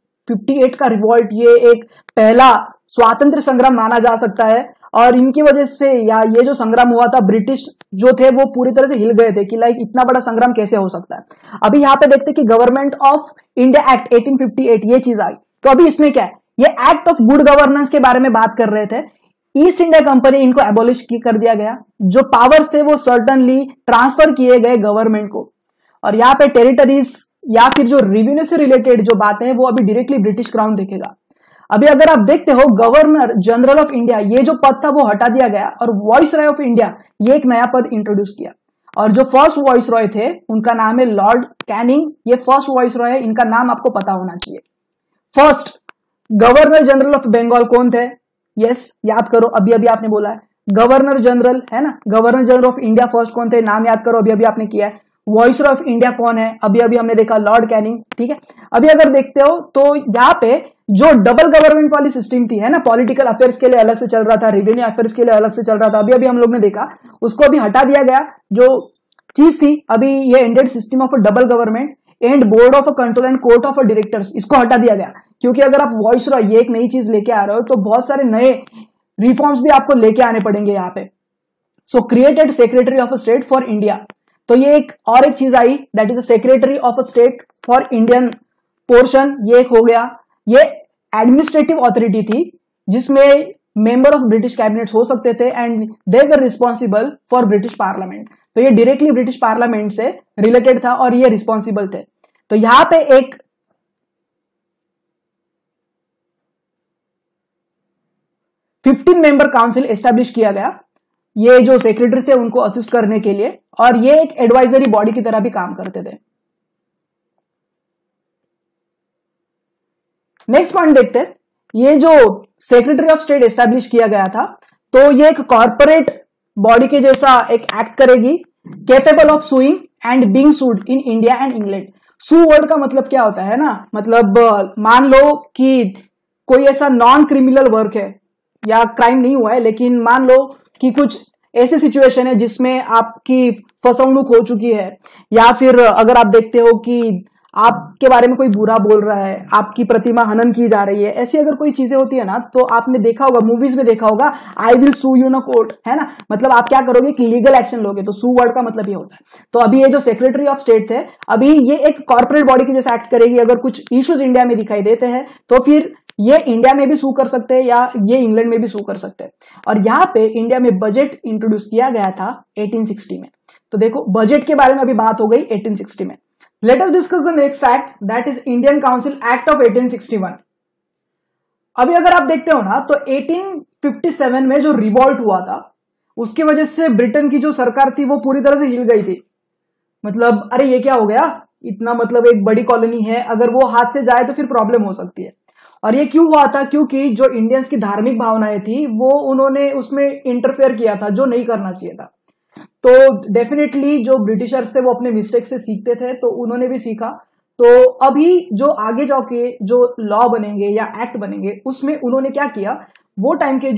1858 का रिवॉल्ट, ये एक पहला स्वातंत्र संग्राम माना जा सकता है, और इनकी वजह से या ये जो संग्राम हुआ था, ब्रिटिश जो थे वो पूरी तरह से हिल गए थे कि लाइक इतना बड़ा संग्राम कैसे हो सकता है। अभी यहाँ पे देखते कि गवर्नमेंट ऑफ इंडिया एक्ट 1858 ये चीज आई। तो अभी इसमें क्या है, ये एक्ट ऑफ गुड गवर्नेंस के बारे में बात कर रहे थे। ईस्ट इंडिया कंपनी इनको एबॉलिश कर दिया गया, जो पावर्स थे वो सर्टनली ट्रांसफर किए गए गवर्नमेंट को, और यहाँ पे टेरिटरीज या फिर जो रेवेन्यू से रिलेटेड जो बातें हैं वो अभी डायरेक्टली ब्रिटिश क्राउन देखेगा। अभी अगर आप देखते हो गवर्नर जनरल ऑफ इंडिया ये जो पद था वो हटा दिया गया, और वॉइस रॉय ऑफ इंडिया ये एक नया पद इंट्रोड्यूस किया, और जो फर्स्ट वॉइस रॉय थे उनका नाम है लॉर्ड कैनिंग। ये फर्स्ट वॉइस रॉय है, इनका नाम आपको पता होना चाहिए। First governor general of Bengal कौन थे? यस, याद करो, अभी अभी आपने बोला है गवर्नर जनरल, है ना। Governor general of India first कौन थे? नाम याद करो, अभी अभी आपने किया है। वॉइस ऑफ इंडिया कौन है? अभी अभी हमने देखा लॉर्ड कैनिंग, ठीक है। अभी अगर देखते हो तो यहाँ पे जो डबल गवर्नमेंट वाली सिस्टम थी, है ना, पॉलिटिकल अफेयर्स के लिए अलग से चल रहा था, रेवेन्यू अफेयर्स के लिए अलग से चल रहा था, अभी अभी हम लोग ने देखा, उसको अभी हटा दिया गया। जो चीज थी अभी ये ended system of double government and board of control and court of directors, इसको हटा दिया गया, क्योंकि अगर आप वॉइस रॉय ये एक नई चीज लेके आ रहे हो तो बहुत सारे नए रिफॉर्म्स भी आपको लेके आने पड़ेंगे यहाँ पे। So created secretary of state for India, तो ये एक और एक चीज आई, that is secretary of state for Indian portion, ये एक हो गया। ये एडमिनिस्ट्रेटिव अथॉरिटी थी जिसमें मेंबर ऑफ ब्रिटिश कैबिनेट हो सकते थे, and they were responsible for British parliament. तो ये डायरेक्टली ब्रिटिश पार्लियामेंट से रिलेटेड था और ये रिस्पॉन्सिबल थे। तो यहां पे एक 15 मेंबर काउंसिल एस्टैब्लिश किया गया, ये जो सेक्रेटरी थे उनको असिस्ट करने के लिए, और ये एक एडवाइजरी बॉडी की तरह भी काम करते थे। नेक्स्ट पॉइंट देखते हैं, ये जो सेक्रेटरी ऑफ स्टेट एस्टैब्लिश किया गया था, तो ये एक कॉर्पोरेट बॉडी के जैसा एक एक्ट करेगी, capable of suing and being sued in India and England. Sue word का मतलब क्या होता है ना, मतलब मान लो कि कोई ऐसा नॉन क्रिमिनल वर्क है या क्राइम नहीं हुआ है, लेकिन मान लो कि कुछ ऐसी सिचुएशन है जिसमें आपकी फसवणुक हो चुकी है, या फिर अगर आप देखते हो कि आपके बारे में कोई बुरा बोल रहा है, आपकी प्रतिमा हनन की जा रही है, ऐसी अगर कोई चीजें होती है ना, तो आपने देखा होगा, मूवीज में देखा होगा, I will sue you in court, है ना, मतलब आप क्या करोगे कि लीगल एक्शन लोगे। तो सू वर्ड का मतलब ये होता है। तो अभी ये जो सेक्रेटरी ऑफ स्टेट थे, अभी ये एक कॉर्पोरेट बॉडी की जैसे एक्ट करेगी। अगर कुछ इश्यूज इंडिया में दिखाई देते हैं तो फिर ये इंडिया में भी सू कर सकते हैं या ये इंग्लैंड में भी सू कर सकते हैं। और यहाँ पे इंडिया में बजट इंट्रोड्यूस किया गया था 1860 में। तो देखो बजट के बारे में अभी बात हो गई 1860 में। Let us discuss the next act, that is Indian council act of 1861। अभी अगर आप देखते हो ना, तो 1857 में जो रिवॉल्ट हुआ था उसकी वजह से ब्रिटेन की जो सरकार थी वो पूरी तरह से हिल गई थी। मतलब अरे ये क्या हो गया, इतना मतलब एक बड़ी कॉलोनी है, अगर वो हाथ से जाए तो फिर प्रॉब्लम हो सकती है। और ये क्यों हुआ था? क्योंकि जो इंडियंस की धार्मिक भावनाएं थी वो उन्होंने उसमें इंटरफेयर किया था, जो नहीं करना चाहिए था। तो डेफिनेटली जो ब्रिटिशर्स थे वो अपने मिस्टेक से सीखते थे, तो उन्होंने भी सीखा। तो अभी जो आगे जाके जो लॉ बनेंगे या एक्ट बनेंगे उसमें उन्होंने क्या किया, वो टाइम के जो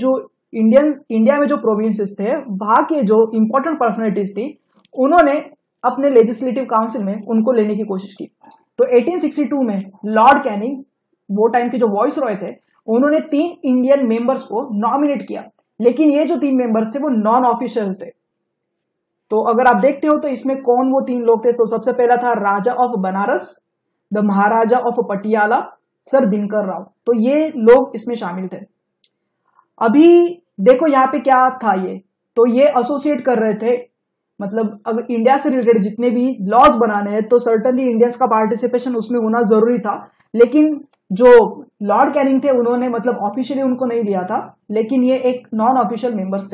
इंडिया में जो प्रोविंसेस थे वहां के जो इंपॉर्टेंट पर्सनैलिटीज थी उन्होंने अपने लेजिस्लेटिव काउंसिल में उनको लेने की कोशिश की। तो 1862 में लॉर्ड कैनिंग, वो टाइम के जो वॉइस रॉय थे, उन्होंने 3 इंडियन मेंबर्स को नॉमिनेट किया, लेकिन ये जो 3 मेंबर्स थे वो नॉन ऑफिशियल थे। तो अगर आप देखते हो तो इसमें कौन वो 3 लोग थे, तो सबसे पहला था Raja of Banaras, the Maharaja of Patiala, Sir Dinkar Rao. तो ये लोग इसमें शामिल थे। अभी देखो यहाँ पे क्या था, ये तो ये एसोसिएट कर रहे थे, मतलब अगर इंडिया से रिलेटेड जितने भी लॉज बनाने हैं तो सर्टनली इंडियंस का पार्टिसिपेशन उसमें होना जरूरी था, लेकिन जो लॉर्ड कैनिंग थे उन्होंने मतलब ऑफिशियली उनको नहीं लिया था, लेकिन ये एक नॉन ऑफिशियल मेंबर्स थे।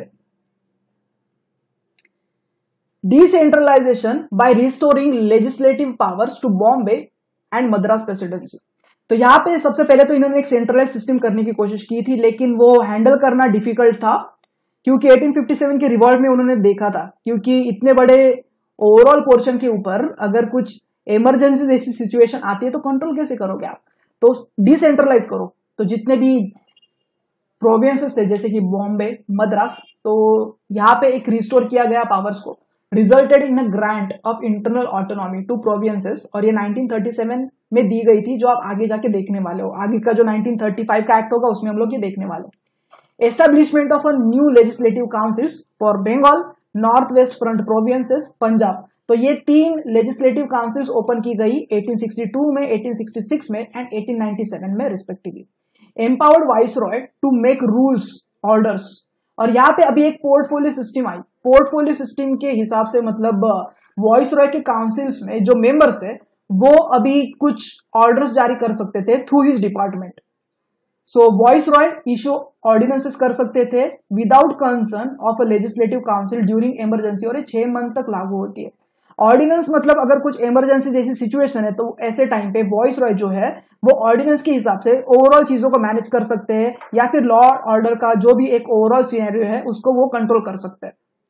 Decentralisation by restoring legislative powers to Bombay and Madras presidency. तो यहां पे सबसे पहले तो इन्होंने एक सेंट्रलाइज सिस्टम करने की कोशिश की थी, लेकिन वो हैंडल करना डिफिकल्ट था, क्योंकि 1857 के रिवॉल्ट में उन्होंने देखा था, क्योंकि इतने बड़े ओवरऑल पोर्शन के ऊपर अगर कुछ इमरजेंसी जैसी सिचुएशन आती है तो कंट्रोल कैसे करोगे आप। तो डिसेंट्रलाइज करो, तो जितने भी प्रोविंसेस थे जैसे कि बॉम्बे, मद्रास, तो यहां पे एक रिस्टोर किया गया पावर्स को, resulted in a grant of internal autonomy to provinces, और ये 1937 में दी गई थी, जो आप आगे जाके देखने वाले हो। आगे का जो 1935 का एक्ट होगा उसमें हम लोग ये देखने वाले हैं। Establishment of a new legislative councils for Bengal, north west front provinces, Punjab. तो ये 3 लेजिस्लेटिव काउंसिल्स ओपन की गई 1862 में, 1866 में एंड 1897 में respectively. Empowered viceroy to make rules, orders, और यहाँ पे अभी एक पोर्टफोलियो सिस्टम आई। पोर्टफोलियो सिस्टम के हिसाब से मतलब वॉइसरॉय के काउंसिल्स में जो मेंबर्स है वो अभी कुछ ऑर्डर्स जारी कर सकते थे through his department. So viceroy issue ordinances कर सकते थे without concern of a legislative council during emergency, और ये 6 मंथ तक लागू होती है। ऑर्डिनेंस मतलब अगर कुछ इमरजेंसी जैसी सिचुएशन है तो ऐसे टाइम पे वॉइसरॉय जो है वो ऑर्डिनेंस के हिसाब से ओवरऑल चीजों को मैनेज कर सकते हैं, या फिर लॉ ऑर्डर का जो भी एक ओवरऑल सिनेरियो है उसको वो कंट्रोल कर सकते हैं।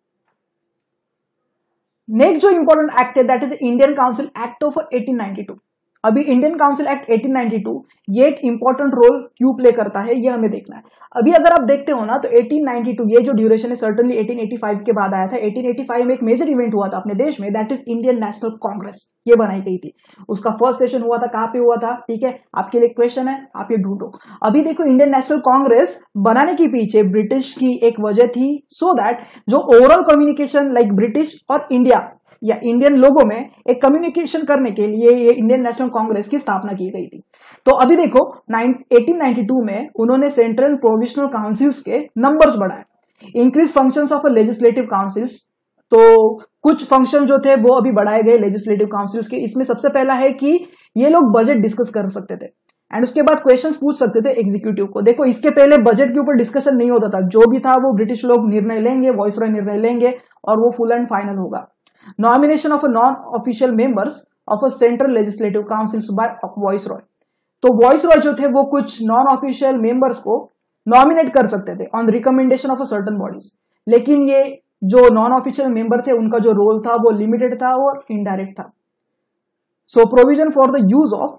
नेक्स्ट जो इंपॉर्टेंट एक्ट है that is Indian council act of 1892। अभी इंडियन काउंसिल एक्ट 1892 ये एक इंपॉर्टेंट रोल क्यों प्ले करता है ये हमें देखना है। अभी अगर आप देखते हो ना तो 1892 ये जो ड्यूरेशन है सर्टनली 1885 के बाद आया था। 1885 में एक मेजर इवेंट हुआ था अपने देश में, that is Indian National Congress, ये बनाई गई थी। उसका फर्स्ट सेशन हुआ था, कहां पे हुआ था, ठीक है, आपके लिए क्वेश्चन है, आप ये ढूंढो। अभी देखो इंडियन नेशनल कांग्रेस बनाने के पीछे ब्रिटिश की एक वजह थी, सो दैट जो ओवरऑल कम्युनिकेशन लाइक ब्रिटिश और इंडिया या इंडियन लोगों में एक कम्युनिकेशन करने के लिए ये इंडियन नेशनल कांग्रेस की स्थापना की गई थी। तो अभी देखो 1892 में उन्होंने सेंट्रल प्रोविजनल काउंसिल्स के नंबर्स बढ़ाए, increase functions of legislative councils. तो कुछ फंक्शन जो थे वो अभी बढ़ाए गए लेजिस्लेटिव काउंसिल्स के। इसमें सबसे पहला है कि ये लोग बजट डिस्कस कर सकते थे एंड उसके बाद क्वेश्चंस पूछ सकते थे एग्जीक्यूटिव को। देखो इसके पहले बजट के ऊपर डिस्कशन नहीं होता था, जो भी था वो ब्रिटिश लोग निर्णय लेंगे, वॉइसरॉय निर्णय लेंगे और वो फुल एंड फाइनल होगा। Nomination of non official members of a central legislative councils by viceroy. तो वॉइसरॉय जो थे वो कुछ नॉन ऑफिशियल मेंबर्स को नॉमिनेट कर सकते थे on recommendation of a certain bodies, लेकिन ये जो नॉन ऑफिशियल मेंबर थे उनका जो रोल था वो लिमिटेड था और इनडायरेक्ट था। So provision for the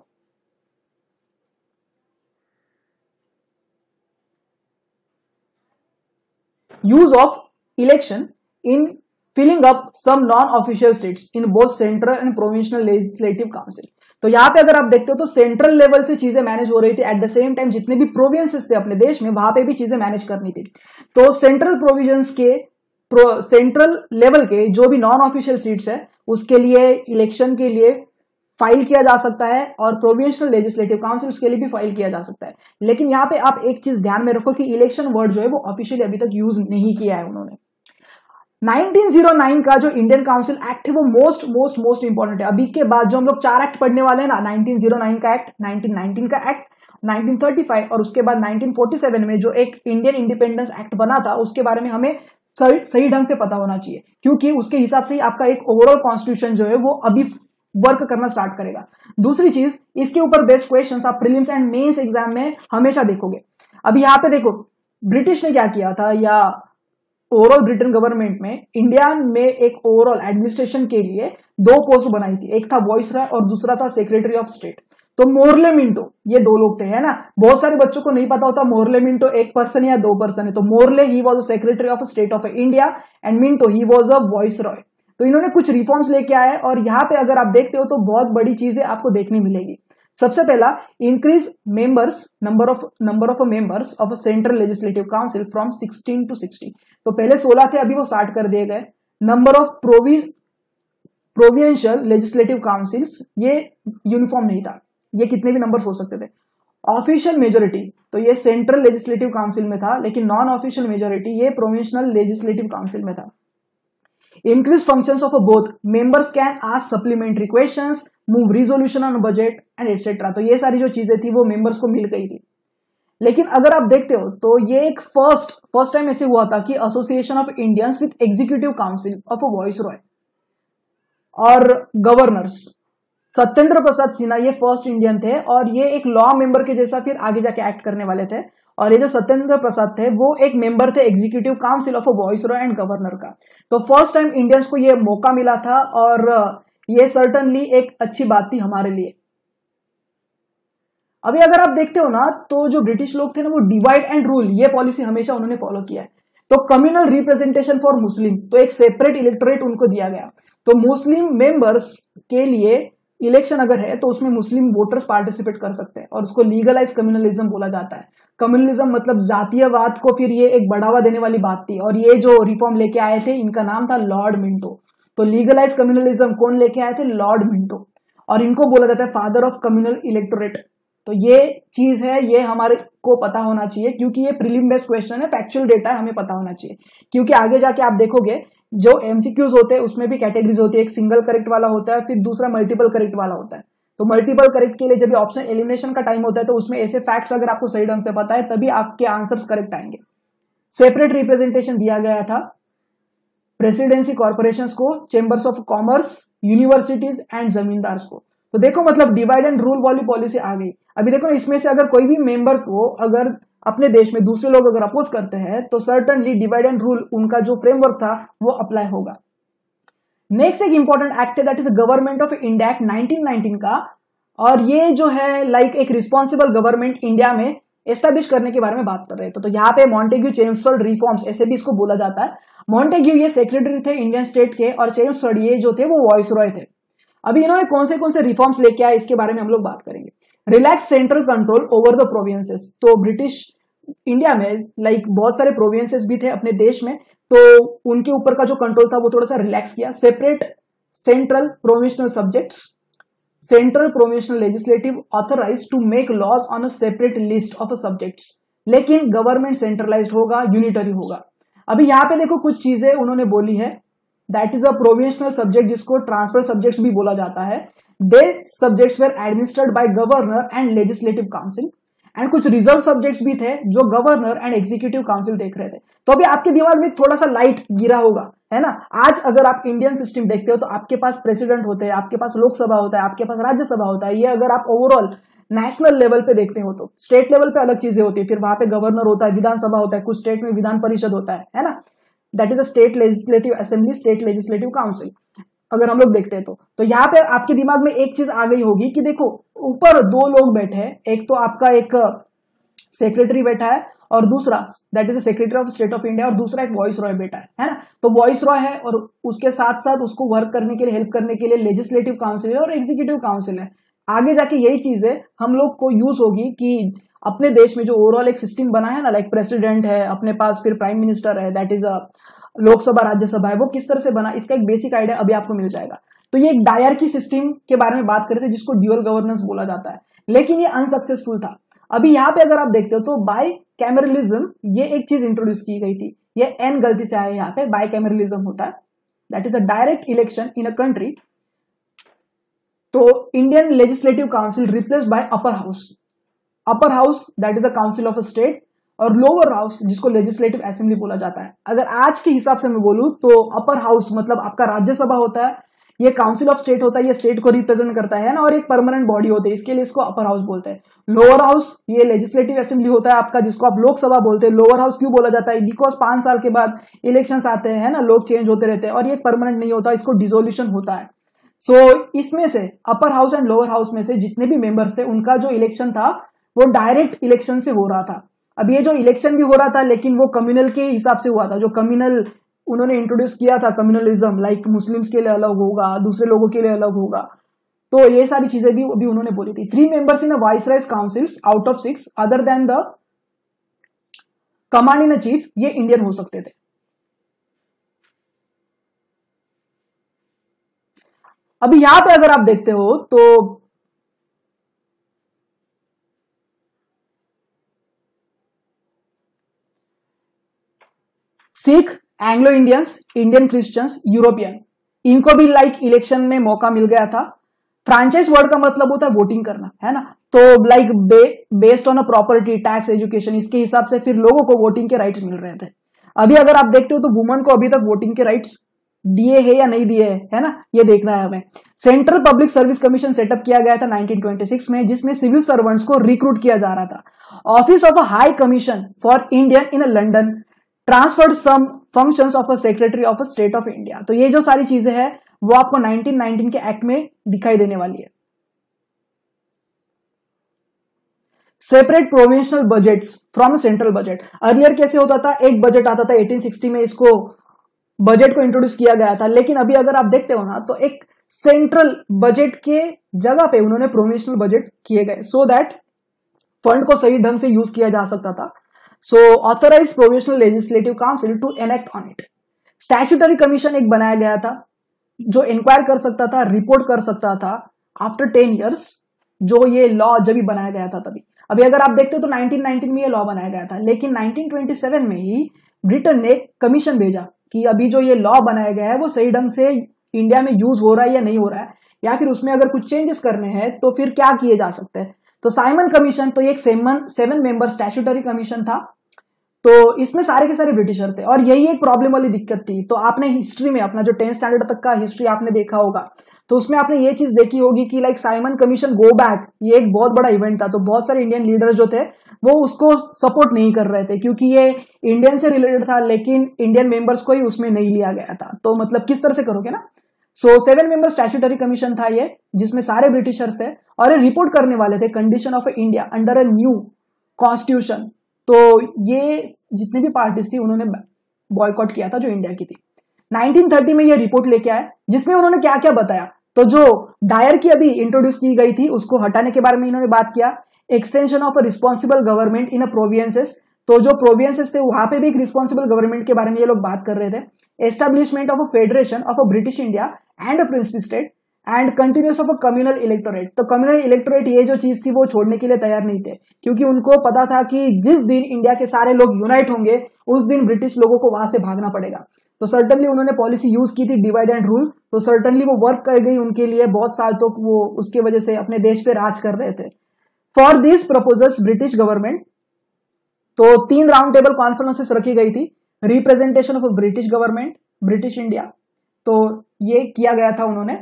use of election in filling up some non-official seats in both central and provincial legislative council। तो यहां पे अगर आप देखते हो तो सेंट्रल लेवल से चीजें मैनेज हो रही थी, एट द सेम टाइम जितने भी प्रोविंसेस थे अपने देश में वहां पे भी चीजें मैनेज करनी थी। तो सेंट्रल प्रोविजंस के सेंट्रल लेवल के जो भी नॉन ऑफिशियल सीट्स है उसके लिए इलेक्शन के लिए फाइल किया जा सकता है और प्रोविंशियल लेजिस्लेटिव काउंसिल्स के लिए भी फाइल किया जा सकता है। लेकिन यहां पे आप एक चीज ध्यान में रखो कि इलेक्शन वर्ड जो है वो ऑफिशियली अभी तक यूज नहीं किया है उन्होंने। 1909 का जो इंडियन काउंसिल एक्ट है वो मोस्ट इंपॉर्टेंट है। अभी के बाद जो हम लोग 4 एक्ट पढ़ने वाले हैं ना, 1909 का एक्ट, 1919 का एक्ट, 1935 और उसके बाद 1947 में जो एक इंडियन इंडिपेंडेंस एक्ट बना था उसके बारे में हमें सही ढंग से पता होना चाहिए, क्योंकि उसके हिसाब से ही आपका एक ओवरऑल कॉन्स्टिट्यूशन जो है वो अभी वर्क करना स्टार्ट करेगा। दूसरी चीज, इसके ऊपर बेस्ट क्वेश्चंस आप प्रीलिम्स एंड मेंस एग्जाम में हमेशा देखोगे। अभी यहां पे देखो ब्रिटिश ने क्या किया था, या ओवरऑल ब्रिटेन गवर्नमेंट में इंडिया में एक ओवरऑल एडमिनिस्ट्रेशन के लिए 2 पोस्ट बनाई थी, एक था वॉइसरॉय और दूसरा था सेक्रेटरी ऑफ स्टेट। तो मोर्ले मिंटो ये दो लोग थे, है ना। बहुत सारे बच्चों को नहीं पता होता मोर्ले मिंटो एक पर्सन या दो पर्सन है। तो Morley he was a secretary of state of India and Minto he was a viceroy. तो इन्होंने कुछ रिफॉर्म्स लेके आए और यहाँ पे अगर आप देखते हो तो बहुत बड़ी चीजें आपको देखने मिलेगी। सबसे पहला, increase members number of members of central legislative council from 16 to 60। तो पहले 16 थे, अभी वो 60 कर दिए गए। Number of provincial legislative councils, ये यूनिफॉर्म नहीं था, ये कितने भी नंबर्स हो सकते थे। ऑफिशियल मेजोरिटी, तो ये सेंट्रल लेजिस्लेटिव काउंसिल में था, लेकिन नॉन ऑफिशियल मेजोरिटी ये प्रोविंशियल लेजिस्लेटिव काउंसिल में था। Increase functions of both members can ask supplementary questions, move resolution on budget and etc। तो ये सारी जो चीजें थी वो मेंबर्स को मिल गई थी। लेकिन अगर आप देखते हो तो ये एक फर्स्ट टाइम ऐसे हुआ था कि association of Indians with executive council of a viceroy और गवर्नर्स, सत्येंद्र प्रसाद सिन्हा ये फर्स्ट इंडियन थे और ये एक लॉ मेंबर के जैसा फिर आगे जाके एक्ट करने वाले थे। और ये जो सत्येंद्र प्रसाद थे वो एक मेंबर थे executive council of a viceroy and governor का। तो फर्स्ट टाइम इंडियंस को ये मौका मिला था और ये सर्टनली एक अच्छी बात थी हमारे लिए। अभी अगर आप देखते हो ना तो जो ब्रिटिश लोग थे ना वो डिवाइड एंड रूल ये पॉलिसी हमेशा उन्होंने फॉलो किया है। तो कम्युनल रिप्रेजेंटेशन फॉर मुस्लिम, तो एक सेपरेट इलेक्टोरेट उनको दिया गया। तो मुस्लिम मेंबर्स के लिए इलेक्शन अगर है तो उसमें मुस्लिम वोटर्स पार्टिसिपेट कर सकते हैं और उसको लीगलाइज कम्युनलिज्म बोला जाता है। कम्युनलिज्म मतलब जातीयवाद को फिर ये एक बढ़ावा देने वाली बात थी और ये जो रिफॉर्म लेके आए थे इनका नाम था लॉर्ड मिंटो। तो लीगलाइज कम्युनलिज्म कौन लेके आए थे? Lord Minto. और इनको बोला जाता है फादर ऑफ कम्युनल इलेक्टोरेट। तो ये चीज है, ये हमारे को पता होना चाहिए क्योंकि ये प्रीलिम बेस्ड क्वेश्चन है, फैक्चुअल डेटा है, हमें पता होना चाहिए। क्योंकि आगे जाके आप देखोगे जो एमसीक्यूज होते हैं उसमें भी कैटेगरीज होती है, एक सिंगल करेक्ट वाला होता है, फिर दूसरा मल्टीपल करेक्ट वाला होता है। तो मल्टीपल करेक्ट के लिए जब ऑप्शन एलिमिनेशन का टाइम होता है तो उसमें ऐसे फैक्ट्स अगर आपको सही ढंग से पता है तभी आपके आंसर्स करेक्ट आएंगे। सेपरेट रिप्रेजेंटेशन दिया गया था प्रेसिडेंसी कॉर्पोरेशंस को, chambers of commerce, universities and zamindars को। तो देखो मतलब डिवाइड एंड रूल वाली पॉलिसी आ गई। अभी देखो इसमें से अगर कोई भी मेंबर को अगर अपने देश में दूसरे लोग अगर अपोज करते हैं तो सर्टनली डिवाइड एंड रूल उनका जो फ्रेमवर्क था वो अप्लाई होगा। नेक्स्ट एक इंपॉर्टेंट एक्ट है that is government of India act 1919 का, और ये जो है लाइक एक रिस्पॉन्सिबल गवर्नमेंट इंडिया में एस्टैब्लिश करने के बारे में बात कर रहे हैं। तो यहाँ पे मॉन्टेग्यू चेम्सफोर्ड रिफॉर्म्स ऐसे भी इसको बोला जाता है। मॉन्टेग्यू ये सेक्रेटरी थे इंडियन स्टेट के और चेम्सफोर्ड ये जो थे वो वॉइस रॉय थे। अभी इन्होंने कौन से रिफॉर्म्स लेके आए इसके बारे में हम लोग बात करेंगे। Relax central control over the provinces. तो ब्रिटिश इंडिया में लाइक बहुत सारे प्रोविंसेस भी थे अपने देश में, तो उनके ऊपर का जो कंट्रोल था वो थोड़ा सा रिलैक्स किया। Separate central provincial subjects, central provincial legislative authorise to make laws on a separate list of subjects, लेकिन गवर्नमेंट सेंट्रलाइज्ड होगा, यूनिटरी होगा। अभी यहाँ पे देखो कुछ चीजें उन्होंने बोली है, that is a provincial subject जिसको ट्रांसफर सब्जेक्ट्स भी बोला जाता है। They subjects were administered by governor and legislative council, and कुछ रिजर्व सब्जेक्ट्स भी थे जो गवर्नर एंड एग्जीक्यूटिव काउंसिल देख रहे थे। तो अभी आपके दिमाग में थोड़ा सा लाइट गिरा होगा, है ना। आज अगर आप इंडियन सिस्टम देखते हो तो आपके पास प्रेसिडेंट होते हैं, आपके पास लोकसभा होता है, आपके पास राज्यसभा होता है। ये अगर आप ओवरऑल नेशनल लेवल पे देखते हो तो स्टेट लेवल पे अलग चीजें होती है, फिर वहां पे गवर्नर होता है, विधानसभा होता है, कुछ स्टेट में विधान परिषद होता है ना। That is a state legislative assembly, state legislative council अगर हम लोग देखते हैं तो यहाँ पे आपके दिमाग में एक चीज आ गई होगी कि देखो ऊपर दो लोग बैठे हैं, एक तो आपका एक सेक्रेटरी बैठा है और दूसरा that is secretary of state of India और दूसरा एक वॉइस रॉय बैठा है ना। तो वॉइस रॉय है और उसके साथ साथ उसको वर्क करने के लिए, हेल्प करने के लिए लेजिस्लेटिव काउंसिल है और एग्जीक्यूटिव काउंसिल है। आगे जाके यही चीजें हम लोग को यूज होगी कि अपने देश में जो ओवरऑल एक सिस्टम बना है ना, लाइक प्रेसिडेंट है अपने पास, फिर प्राइम मिनिस्टर है, दैट इज लोकसभा राज्यसभा है, वो किस तरह से बना इसका एक बेसिक आइडिया अभी आपको मिल जाएगा। तो ये एक डायरकी सिस्टम के बारे में बात करते थे जिसको ड्यूअल गवर्नेंस बोला जाता है, लेकिन ये अनसक्सेसफुल था। अभी यहाँ पे अगर आप देखते हो तो बाई कैमरलिज्म ये एक चीज इंट्रोड्यूस की गई थी, ये एन गलती से आया यहाँ पे। बाई कैमरलिज्म होता है that is a direct election in a country. तो Indian legislative council replaced by upper house. Upper house that is a council of state और लोअर हाउस जिसको लेजिस्लेटिव असेंबली बोला जाता है। अगर आज के हिसाब से मैं बोलूं तो अपर हाउस मतलब आपका राज्यसभा होता है, ये काउंसिल ऑफ स्टेट होता है, ये स्टेट को रिप्रेजेंट करता है ना, और एक परमानेंट बॉडी होती है, इसके लिए इसको अपर हाउस बोलते हैं। लोअर हाउस ये लेजिस्लेटिव असेंबली होता है आपका, जिसको आप लोकसभा बोलते हैं। लोअर हाउस क्यों बोला जाता है? बिकॉज 5 साल के बाद इलेक्शंस आते हैं ना, लोग चेंज होते रहते हैं और ये परमानेंट नहीं होता, इसको डिसोल्यूशन होता है। सो इसमें से upper house and lower house में से जितने भी मेंबर्स थे उनका जो इलेक्शन था वो डायरेक्ट इलेक्शन से हो रहा था। अब ये जो इलेक्शन भी हो रहा था लेकिन वो कम्युनल के हिसाब से हुआ था, जो कम्युनल उन्होंने इंट्रोड्यूस किया था, कम्युनलिज्म, लाइक मुस्लिम्स के लिए अलग होगा, दूसरे लोगों के लिए अलग होगा, तो ये सारी चीजें भी अभी उन्होंने बोली थी। 3 members in viceroy's councils out of 6 other than the command in chief, ये इंडियन हो सकते थे। अभी यहां पे अगर आप देखते हो तो Sikh, Anglo Indians, Indian Christians, European, इनको भी लाइक इलेक्शन में मौका मिल गया था। फ्रैंचाइज वर्ड का मतलब होता है वोटिंग करना, है ना, तो like based on a property, tax, education, इसके हिसाब से फिर लोगों को वोटिंग के राइट्स मिल रहे थे। अभी अगर आप देखते हो तो वुमन को अभी तक वोटिंग के राइट्स दिए है या नहीं दिए है ना, ये देखना है हमें। Central public service commission setup किया गया था 1926 में, जिसमें सिविल सर्वेंट्स को रिक्रूट किया जा रहा था। Office of a high commission for Indian in London transferred some functions of a secretary of a state of India. तो ये जो सारी चीजें हैं वो आपको 1919 के एक्ट में दिखाई देने वाली है। Separate provincial budgets from central budget. Earlier कैसे होता था, एक बजट आता था 1860 में, इसको बजट को इंट्रोड्यूस किया गया था, लेकिन अभी अगर आप देखते हो ना तो एक सेंट्रल बजट के जगह पे उन्होंने प्रोविंशियल बजट किए गए, सो दैट फंड को सही ढंग से यूज किया जा सकता था। So authorise provincial legislative council to enact on it. Statutory commission एक बनाया गया था जो इंक्वायर कर सकता था, रिपोर्ट कर सकता था आफ्टर 10 ईयर्स, जो ये लॉ जब भी बनाया गया था तभी। अभी अगर आप देखते हो तो 1919 में ये लॉ बनाया गया था, लेकिन 1927 में ही ब्रिटेन ने कमीशन भेजा कि अभी जो ये लॉ बनाया गया है वो सही ढंग से इंडिया में यूज हो रहा है या नहीं हो रहा है, या फिर उसमें अगर कुछ चेंजेस करने हैं तो फिर क्या किए जा सकते हैं। तो साइमन कमीशन तो एक 7 मेंबर स्टैट्यूटरी कमीशन था, तो इसमें सारे के सारे ब्रिटिशर थे, और यही एक प्रॉब्लम वाली दिक्कत थी। तो आपने हिस्ट्री में अपना जो 10th स्टैंडर्ड तक का हिस्ट्री आपने देखा होगा, तो उसमें आपने ये चीज देखी होगी कि like Simon commission go back, ये एक बहुत बड़ा इवेंट था। तो बहुत सारे इंडियन लीडर जो थे वो उसको सपोर्ट नहीं कर रहे थे, क्योंकि ये इंडियन से रिलेटेड था, लेकिन इंडियन मेंबर्स को ही उसमें नहीं लिया गया था। तो मतलब किस तरह से करोगे ना। सो 7 मेंबर स्टैट्यूटरी कमीशन था ये, जिसमें सारे ब्रिटिशर्स थे, और ये रिपोर्ट करने वाले थे condition of India under a new constitution. तो ये जितनी भी पार्टीज थी उन्होंने बॉयकॉट किया था जो इंडिया की थी। 1930 में ये रिपोर्ट लेके आए, जिसमें उन्होंने क्या क्या बताया, तो जो डायर की अभी इंट्रोड्यूस की गई थी उसको हटाने के बारे में इन्होंने बात किया। Extension of a responsible government in a provinces, तो जो प्रोविंसेस थे वहां पे भी एक रिस्पॉन्सिबल गवर्नमेंट के बारे में ये लोग बात कर रहे थे। Establishment of a federation of a British India and a princely state and continues of a communal electorate. तो कम्युनल इलेक्टोरेट ये जो चीज थी वो छोड़ने के लिए तैयार नहीं थे, क्योंकि उनको पता था कि जिस दिन इंडिया के सारे लोग यूनाइट होंगे उस दिन ब्रिटिश लोगों को वहां से भागना पड़ेगा। तो सर्टनली उन्होंने पॉलिसी यूज की थी डिवाइड एंड रूल, तो सर्टनली वो वर्क कर गई उनके लिए बहुत साल तक, वो उसके वजह से अपने देश पे राज कर रहे थे। For this proposals British government, तो 3 राउंड टेबल कॉन्फ्रेंसेस रखी गई थी। Representation of British government, British India, तो ये किया गया था उन्होंने।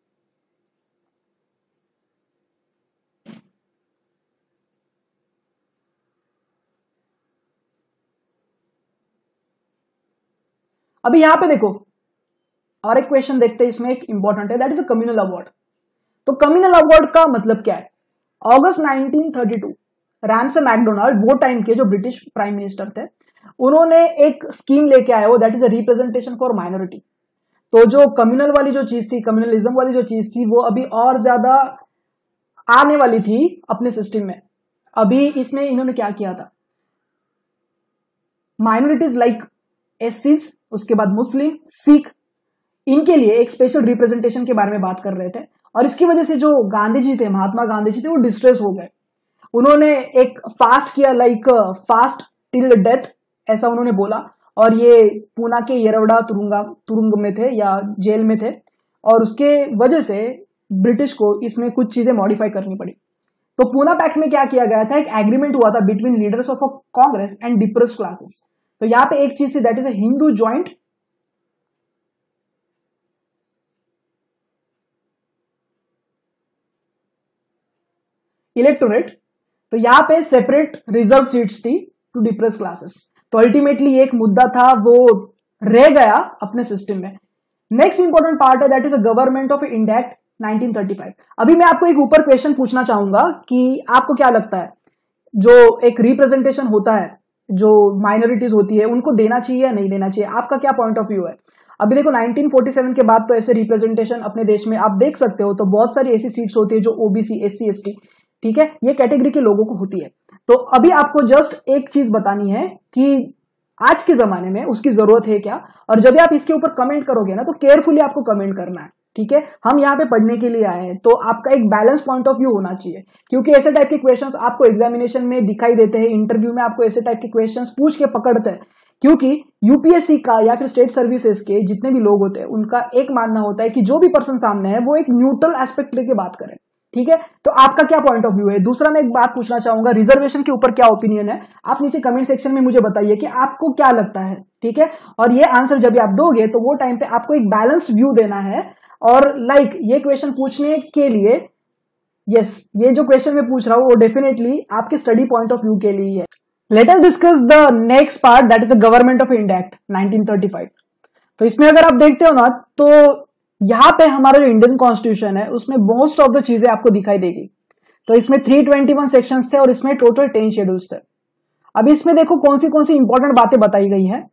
अभी यहां पे देखो और एक क्वेश्चन देखते हैं, इसमें एक इंपॉर्टेंट है, that is a communal award. तो कम्युनल अवार्ड का मतलब क्या है। अगस्त 1932 रैमसे मैकडोनाल्ड, वो टाइम के जो ब्रिटिश प्राइम मिनिस्टर थे, उन्होंने एक स्कीम लेके आए, वो that is a representation for minority. तो जो कम्युनल वाली जो चीज थी, कम्युनलिज्म वाली जो चीज थी, वो अभी और ज्यादा आने वाली थी अपने सिस्टम में। अभी इसमें इन्होंने क्या किया था, माइनॉरिटीज लाइक एससीज, उसके बाद मुस्लिम, सिख, इनके लिए एक स्पेशल रिप्रेजेंटेशन के बारे में बात कर रहे थे। और इसकी वजह से जो गांधी जी थे, महात्मा गांधी जी थे, वो डिस्ट्रेस हो गए। उन्होंने एक फास्ट किया, लाइक फास्ट टिल डेथ, ऐसा उन्होंने बोला। और ये पूना के येरवड़ा तुरुंग में थे या जेल में थे, और उसके वजह से ब्रिटिश को इसमें कुछ चीजें मॉडिफाई करनी पड़ी। तो पूना पैक्ट में क्या किया गया था, एक एग्रीमेंट हुआ था between leaders of Congress and depressed classes. तो यहां पे एक चीज थी, that is a Hindu joint electorate. तो यहां पे सेपरेट रिजर्व सीट्स थी टू डिप्रेस क्लासेस। तो अल्टीमेटली एक मुद्दा था वो रह गया अपने सिस्टम में। नेक्स्ट इंपॉर्टेंट पार्ट है that is a government of India act 1935। अभी मैं आपको एक ऊपर क्वेश्चन पूछना चाहूंगा कि आपको क्या लगता है जो एक रिप्रेजेंटेशन होता है, जो माइनॉरिटीज होती है, उनको देना चाहिए या नहीं देना चाहिए? आपका क्या पॉइंट ऑफ व्यू है? अभी देखो 1947 के बाद तो ऐसे रिप्रेजेंटेशन अपने देश में आप देख सकते हो, तो बहुत सारी ऐसी सीट्स होती है जो ओबीसी, एससी, एसटी, ठीक है, ये कैटेगरी के लोगों को होती है। तो अभी आपको जस्ट एक चीज बतानी है कि आज के जमाने में उसकी जरूरत है क्या, और जब आप इसके ऊपर कमेंट करोगे ना तो केयरफुली आपको कमेंट करना है, ठीक है। हम यहाँ पे पढ़ने के लिए आए हैं, तो आपका एक बैलेंस पॉइंट ऑफ व्यू होना चाहिए, क्योंकि ऐसे टाइप के क्वेश्चंस आपको एग्जामिनेशन में दिखाई देते हैं, इंटरव्यू में आपको ऐसे टाइप के क्वेश्चंस पूछ के पकड़ते हैं, क्योंकि यूपीएससी का या फिर स्टेट सर्विसेज के जितने भी लोग होते हैं उनका एक मानना होता है कि जो भी पर्सन सामने है वो एक न्यूट्रल एस्पेक्ट लेके बात करे, ठीक है। तो आपका क्या पॉइंट ऑफ व्यू है? दूसरा मैं एक बात पूछना चाहूंगा, रिजर्वेशन के ऊपर क्या ओपिनियन है? आप नीचे कमेंट सेक्शन में मुझे बताइए कि आपको क्या लगता है, ठीक है। और ये आंसर जब आप दोगे तो वो टाइम पे आपको एक बैलेंस्ड व्यू देना है, और ये क्वेश्चन पूछने के लिए, यस, ये जो क्वेश्चन मैं पूछ रहा हूं वो डेफिनेटली आपके स्टडी पॉइंट ऑफ व्यू के लिए है। Let us discuss the next part that is the government of India act 1935। तो इसमें अगर आप देखते हो ना तो यहां पे हमारा जो इंडियन कॉन्स्टिट्यूशन है उसमें मोस्ट ऑफ द चीजें आपको दिखाई देगी। तो इसमें 321 सेक्शंस थे और इसमें टोटल 10 शेड्यूल्स थे। अब इसमें देखो कौन सी इंपॉर्टेंट बातें बताई गई है।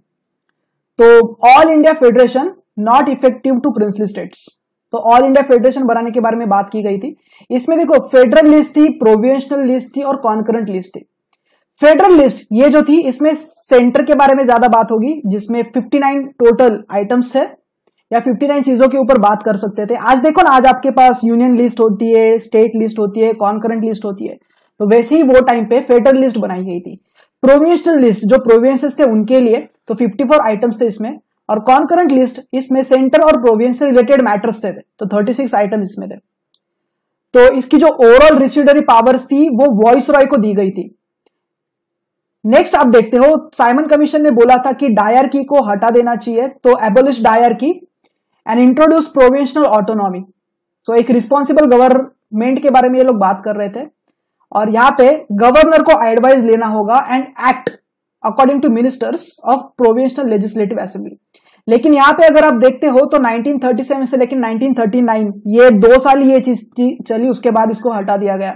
तो all India federation not effective to princely states, तो ऑल इंडिया फेडरेशन बनाने के बारे में बात की गई थी। इसमें देखो फेडरल लिस्ट थी, प्रोविंशियल लिस्ट थी और कॉन्करेंट लिस्ट थी। फेडरल लिस्ट ये जो थी इसमें सेंटर के बारे में ज्यादा बात होगी, जिसमें 59 टोटल आइटम्स थे या 59 चीजों के ऊपर बात कर सकते थे। आज देखो ना, आज आपके पास यूनियन लिस्ट होती है, स्टेट लिस्ट होती है, कॉन्करेंट लिस्ट होती है, तो वैसे ही वो टाइम पे फेडरल लिस्ट बनाई गई थी। प्रोविंशियल लिस्ट जो प्रोविंसेस थे उनके लिए तो 54 आइटम्स थे इसमें, और कॉन्करेंट लिस्ट इसमें सेंटर और प्रोविंस से रिलेटेड मैटर्स थे, तो 36 आइटम इसमें थे। तो इसकी जो ओवरऑल रिसीडरी पावर्स थी वो वॉइस रॉय को दी गई थी। नेक्स्ट आप देखते हो, साइमन कमीशन ने बोला था कि डायरकी को हटा देना चाहिए, तो abolish dyarchy and introduce provincial autonomy. So एक रिस्पॉन्सिबल गवर्नमेंट के बारे में ये लोग बात कर रहे थे, और यहां पे गवर्नर को एडवाइस लेना होगा and act according to ministers of provincial legislative assembly. लेकिन यहां पे अगर आप देखते हो तो 1937 से लेकिन 1939 ये 2 साल ये चीज चली, उसके बाद इसको हटा दिया गया।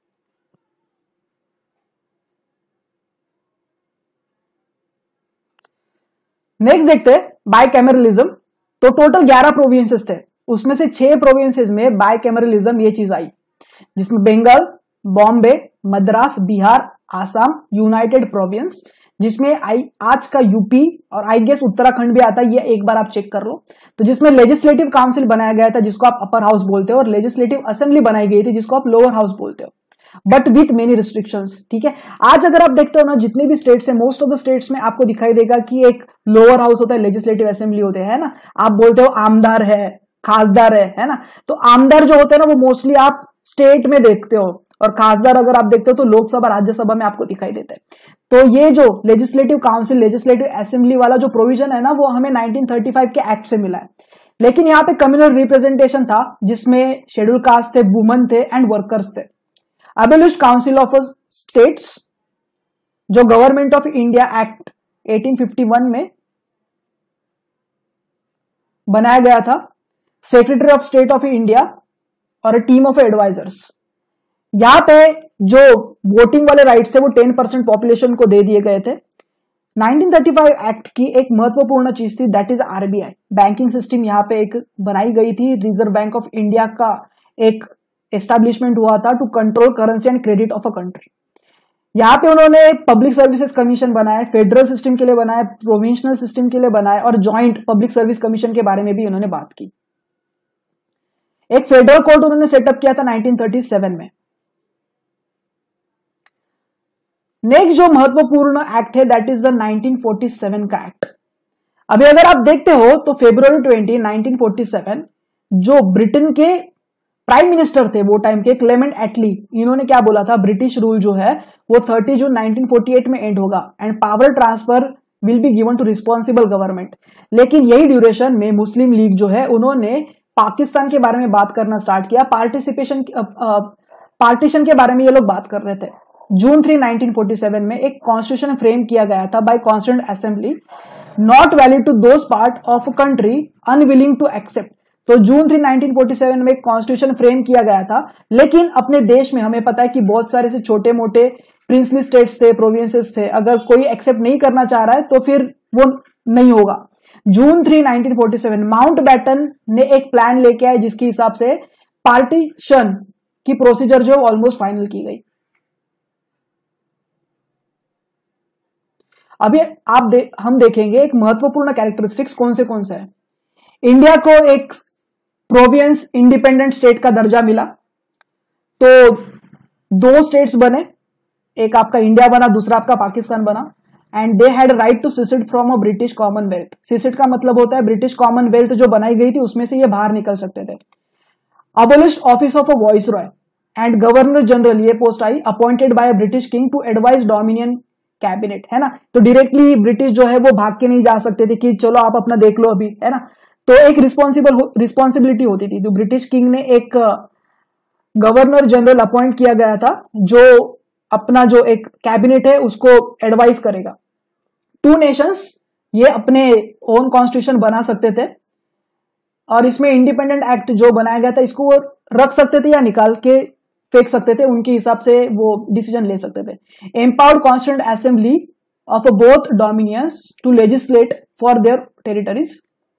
नेक्स्ट देखते हैं बाइकैमरलिज्म। तो टोटल 11 प्रोविंसेस थे, उसमें से 6 प्रोविंसेस में बाइकैमरलिज्म ये चीज आई, जिसमें बंगाल, बॉम्बे, मद्रास, बिहार, आसाम, यूनाइटेड प्रोविंस, जिसमें आज का यूपी और आई गेस उत्तराखंड भी आता है, ये एक बार आप चेक कर लो। तो जिसमें लेजिस्लेटिव काउंसिल बनाया गया था जिसको आप अपर हाउस बोलते हो, और लेजिस्लेटिव असेंबली बनाई गई थी जिसको आप लोअर हाउस बोलते हो, बट विथ मेनी रिस्ट्रिक्शंस, ठीक है। आज अगर आप देखते हो ना, जितने भी स्टेट्स है, मोस्ट ऑफ द स्टेट्स में आपको दिखाई देगा कि एक लोअर हाउस होता है, लेजिस्लेटिव असेंबली होते हैं, है ना। आप बोलते हो आमदार है, खासदार है ना। तो आमदार जो होते हैं ना वो मोस्टली आप स्टेट में देखते हो, और खासदार अगर आप देखते हो तो लोकसभा, राज्यसभा में आपको दिखाई देते हैं। तो ये जो लेजिस्लेटिव काउंसिल, लेजिस्लेटिव असेंबली वाला जो प्रोविजन है ना, वो हमें 1935 के एक्ट से मिला है। लेकिन यहाँ पे कम्युनल रिप्रेजेंटेशन था, जिसमें शेड्यूल कास्ट थे, वुमन थे एंड वर्कर्स थे। अबोलिश्ड काउंसिल ऑफ स्टेट्स, जो गवर्नमेंट ऑफ इंडिया एक्ट 1851 में बनाया गया था, secretary of state of India और अ टीम ऑफ एडवाइजर्स। यहां पे जो वोटिंग वाले राइट्स थे वो 10% पॉपुलेशन को दे दिए गए थे। 1935 एक्ट की एक महत्वपूर्ण चीज थी, that is RBI, banking system यहां पे एक बनाई गई थी। रिजर्व बैंक ऑफ इंडिया का एक एस्टैब्लिशमेंट हुआ था to control currency and credit of a country. यहां पे उन्होंने पब्लिक सर्विसेज कमीशन बनाए, फेडरल सिस्टम के लिए बनाए, प्रोविंशियल सिस्टम के लिए बनाए, और ज्वाइंट पब्लिक सर्विस कमीशन के बारे में भी उन्होंने बात की। एक फेडरल कोर्ट उन्होंने सेटअप किया था 1937 में। नेक्स्ट जो महत्वपूर्ण एक्ट है दैट इज द 1947 का एक्ट। अभी अगर आप देखते हो तो February 20, 1947 जो ब्रिटेन के प्राइम मिनिस्टर थे वो टाइम के, क्लेमेंट एटली, इन्होंने क्या बोला था, ब्रिटिश रूल जो है वो 30 जून 1948 में एंड होगा and power transfer will be given to responsible government. लेकिन यही ड्यूरेशन में मुस्लिम लीग जो है उन्होंने पाकिस्तान के बारे में बात करना स्टार्ट किया, पार्टीशन के बारे में ये लोग बात कर रहे थे। जून 3, 1947 में एक कॉन्स्टिट्यूशन फ्रेम किया गया था by constituent assembly not valid to those part of a country unwilling to accept. तो जून 3, 1947 में एक कॉन्स्टिट्यूशन फ्रेम किया गया था, लेकिन अपने देश में हमें पता है कि बहुत सारे से छोटे मोटे प्रिंसली स्टेट्स थे, प्रोविंसेस थे, अगर कोई एक्सेप्ट नहीं करना चाह रहा है तो फिर वो नहीं होगा। जून 3, 1947 माउंटबेटन ने एक प्लान लेके आए जिसके हिसाब से पार्टीशन की प्रोसीजर जो ऑलमोस्ट फाइनल की गई। अभी हम देखेंगे एक महत्वपूर्ण कैरेक्टरिस्टिक्स कौन से है। इंडिया को एक प्रोविंस इंडिपेंडेंट स्टेट का दर्जा मिला, तो 2 स्टेट्स बने, एक आपका इंडिया बना, दूसरा आपका पाकिस्तान बना। And they had right to secede from a British commonwealth. Secede का मतलब होता है ब्रिटिश कॉमनवेल्थ जो बनाई गई थी उसमें से ये बाहर निकल सकते थे। Abolished office of a viceroy and governor general, ये पोस्ट आई appointed by British king to advise dominion cabinet, है ना। तो डायरेक्टली ब्रिटिश जो है वो भाग के नहीं जा सकते थे कि चलो आप अपना देख लो अभी, है ना। तो एक रिस्पॉन्सिबिलिटी होती थी। तो ब्रिटिश किंग ने एक गवर्नर जनरल अपॉइंट किया गया था जो अपना जो एक कैबिनेट है उसको एडवाइस करेगा। 2 नेशंस ये अपने ओन कॉन्स्टिट्यूशन बना सकते थे और इसमें इंडिपेंडेंट एक्ट जो बनाया गया था इसको वो रख सकते थे या निकाल के फेंक सकते थे, उनके हिसाब से वो डिसीजन ले सकते थे। Empowered constituent assembly of both dominions to legislate for their territories.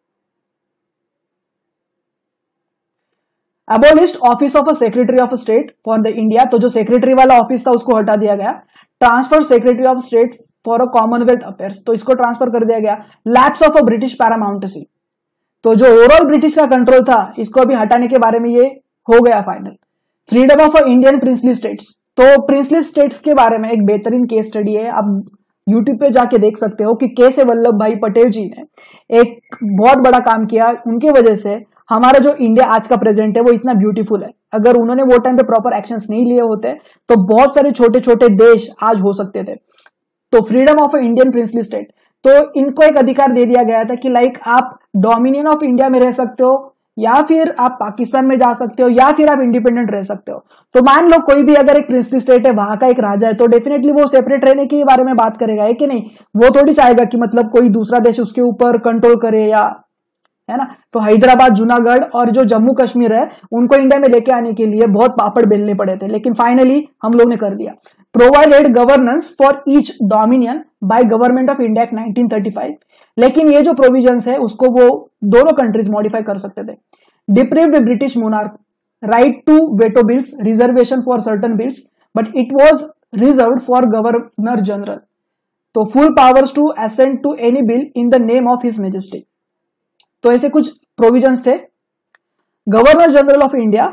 Abolished office of a secretary of state for the India, तो जो सेक्रेटरी वाला ऑफिस था उसको हटा दिया गया। Transfer secretary of state for a commonwealth affairs, तो इसको ट्रांसफर कर दिया गया। Lapse of a British paramountcy, तो जो ओवरऑल ब्रिटिश का कंट्रोल था इसको अभी हटाने के बारे में ये हो गया final. Freedom of Indian princely states, तो प्रिंसली स्टेट्स के बारे में एक बेहतरीन केस स्टडी है, आप यूट्यूब पे जाके देख सकते हो कि कैसे वल्लभ भाई पटेल जी ने एक बहुत बड़ा काम किया। उनकी वजह से हमारा जो इंडिया आज का प्रेजेंट है वो इतना ब्यूटीफुल है। अगर उन्होंने वो टाइम पे प्रॉपर एक्शंस नहीं लिए होते तो बहुत सारे छोटे छोटे देश आज हो सकते थे। तो freedom of Indian princely state, तो इनको एक अधिकार दे दिया गया था कि लाइक आप डोमिनियन ऑफ इंडिया में रह सकते हो या फिर आप पाकिस्तान में जा सकते हो या फिर आप इंडिपेंडेंट रह सकते हो। तो मान लो कोई भी अगर एक प्रिंसली स्टेट है, वहां का एक राजा है, तो डेफिनेटली वो सेपरेट रहने के बारे में बात करेगा, है कि नहीं। वो थोड़ी चाहेगा कि मतलब कोई दूसरा देश उसके ऊपर कंट्रोल करे, या है ना। तो हैदराबाद, जूनागढ़ और जो जम्मू कश्मीर है उनको इंडिया में लेके आने के लिए बहुत पापड़ बेलने पड़े थे, लेकिन फाइनली हम लोग ने कर दिया। Provided governance for each dominion by government of India act 1935, लेकिन ये जो प्रोविजंस है उसको वो दोनों कंट्रीज मॉडिफाई कर सकते थे। Deprived British monarch right to veto bills, reservation for certain bills, but it was reserved for governor general. तो full powers to assent to any bill in the name of his majesty. तो ऐसे कुछ provisions थे। Governor general of India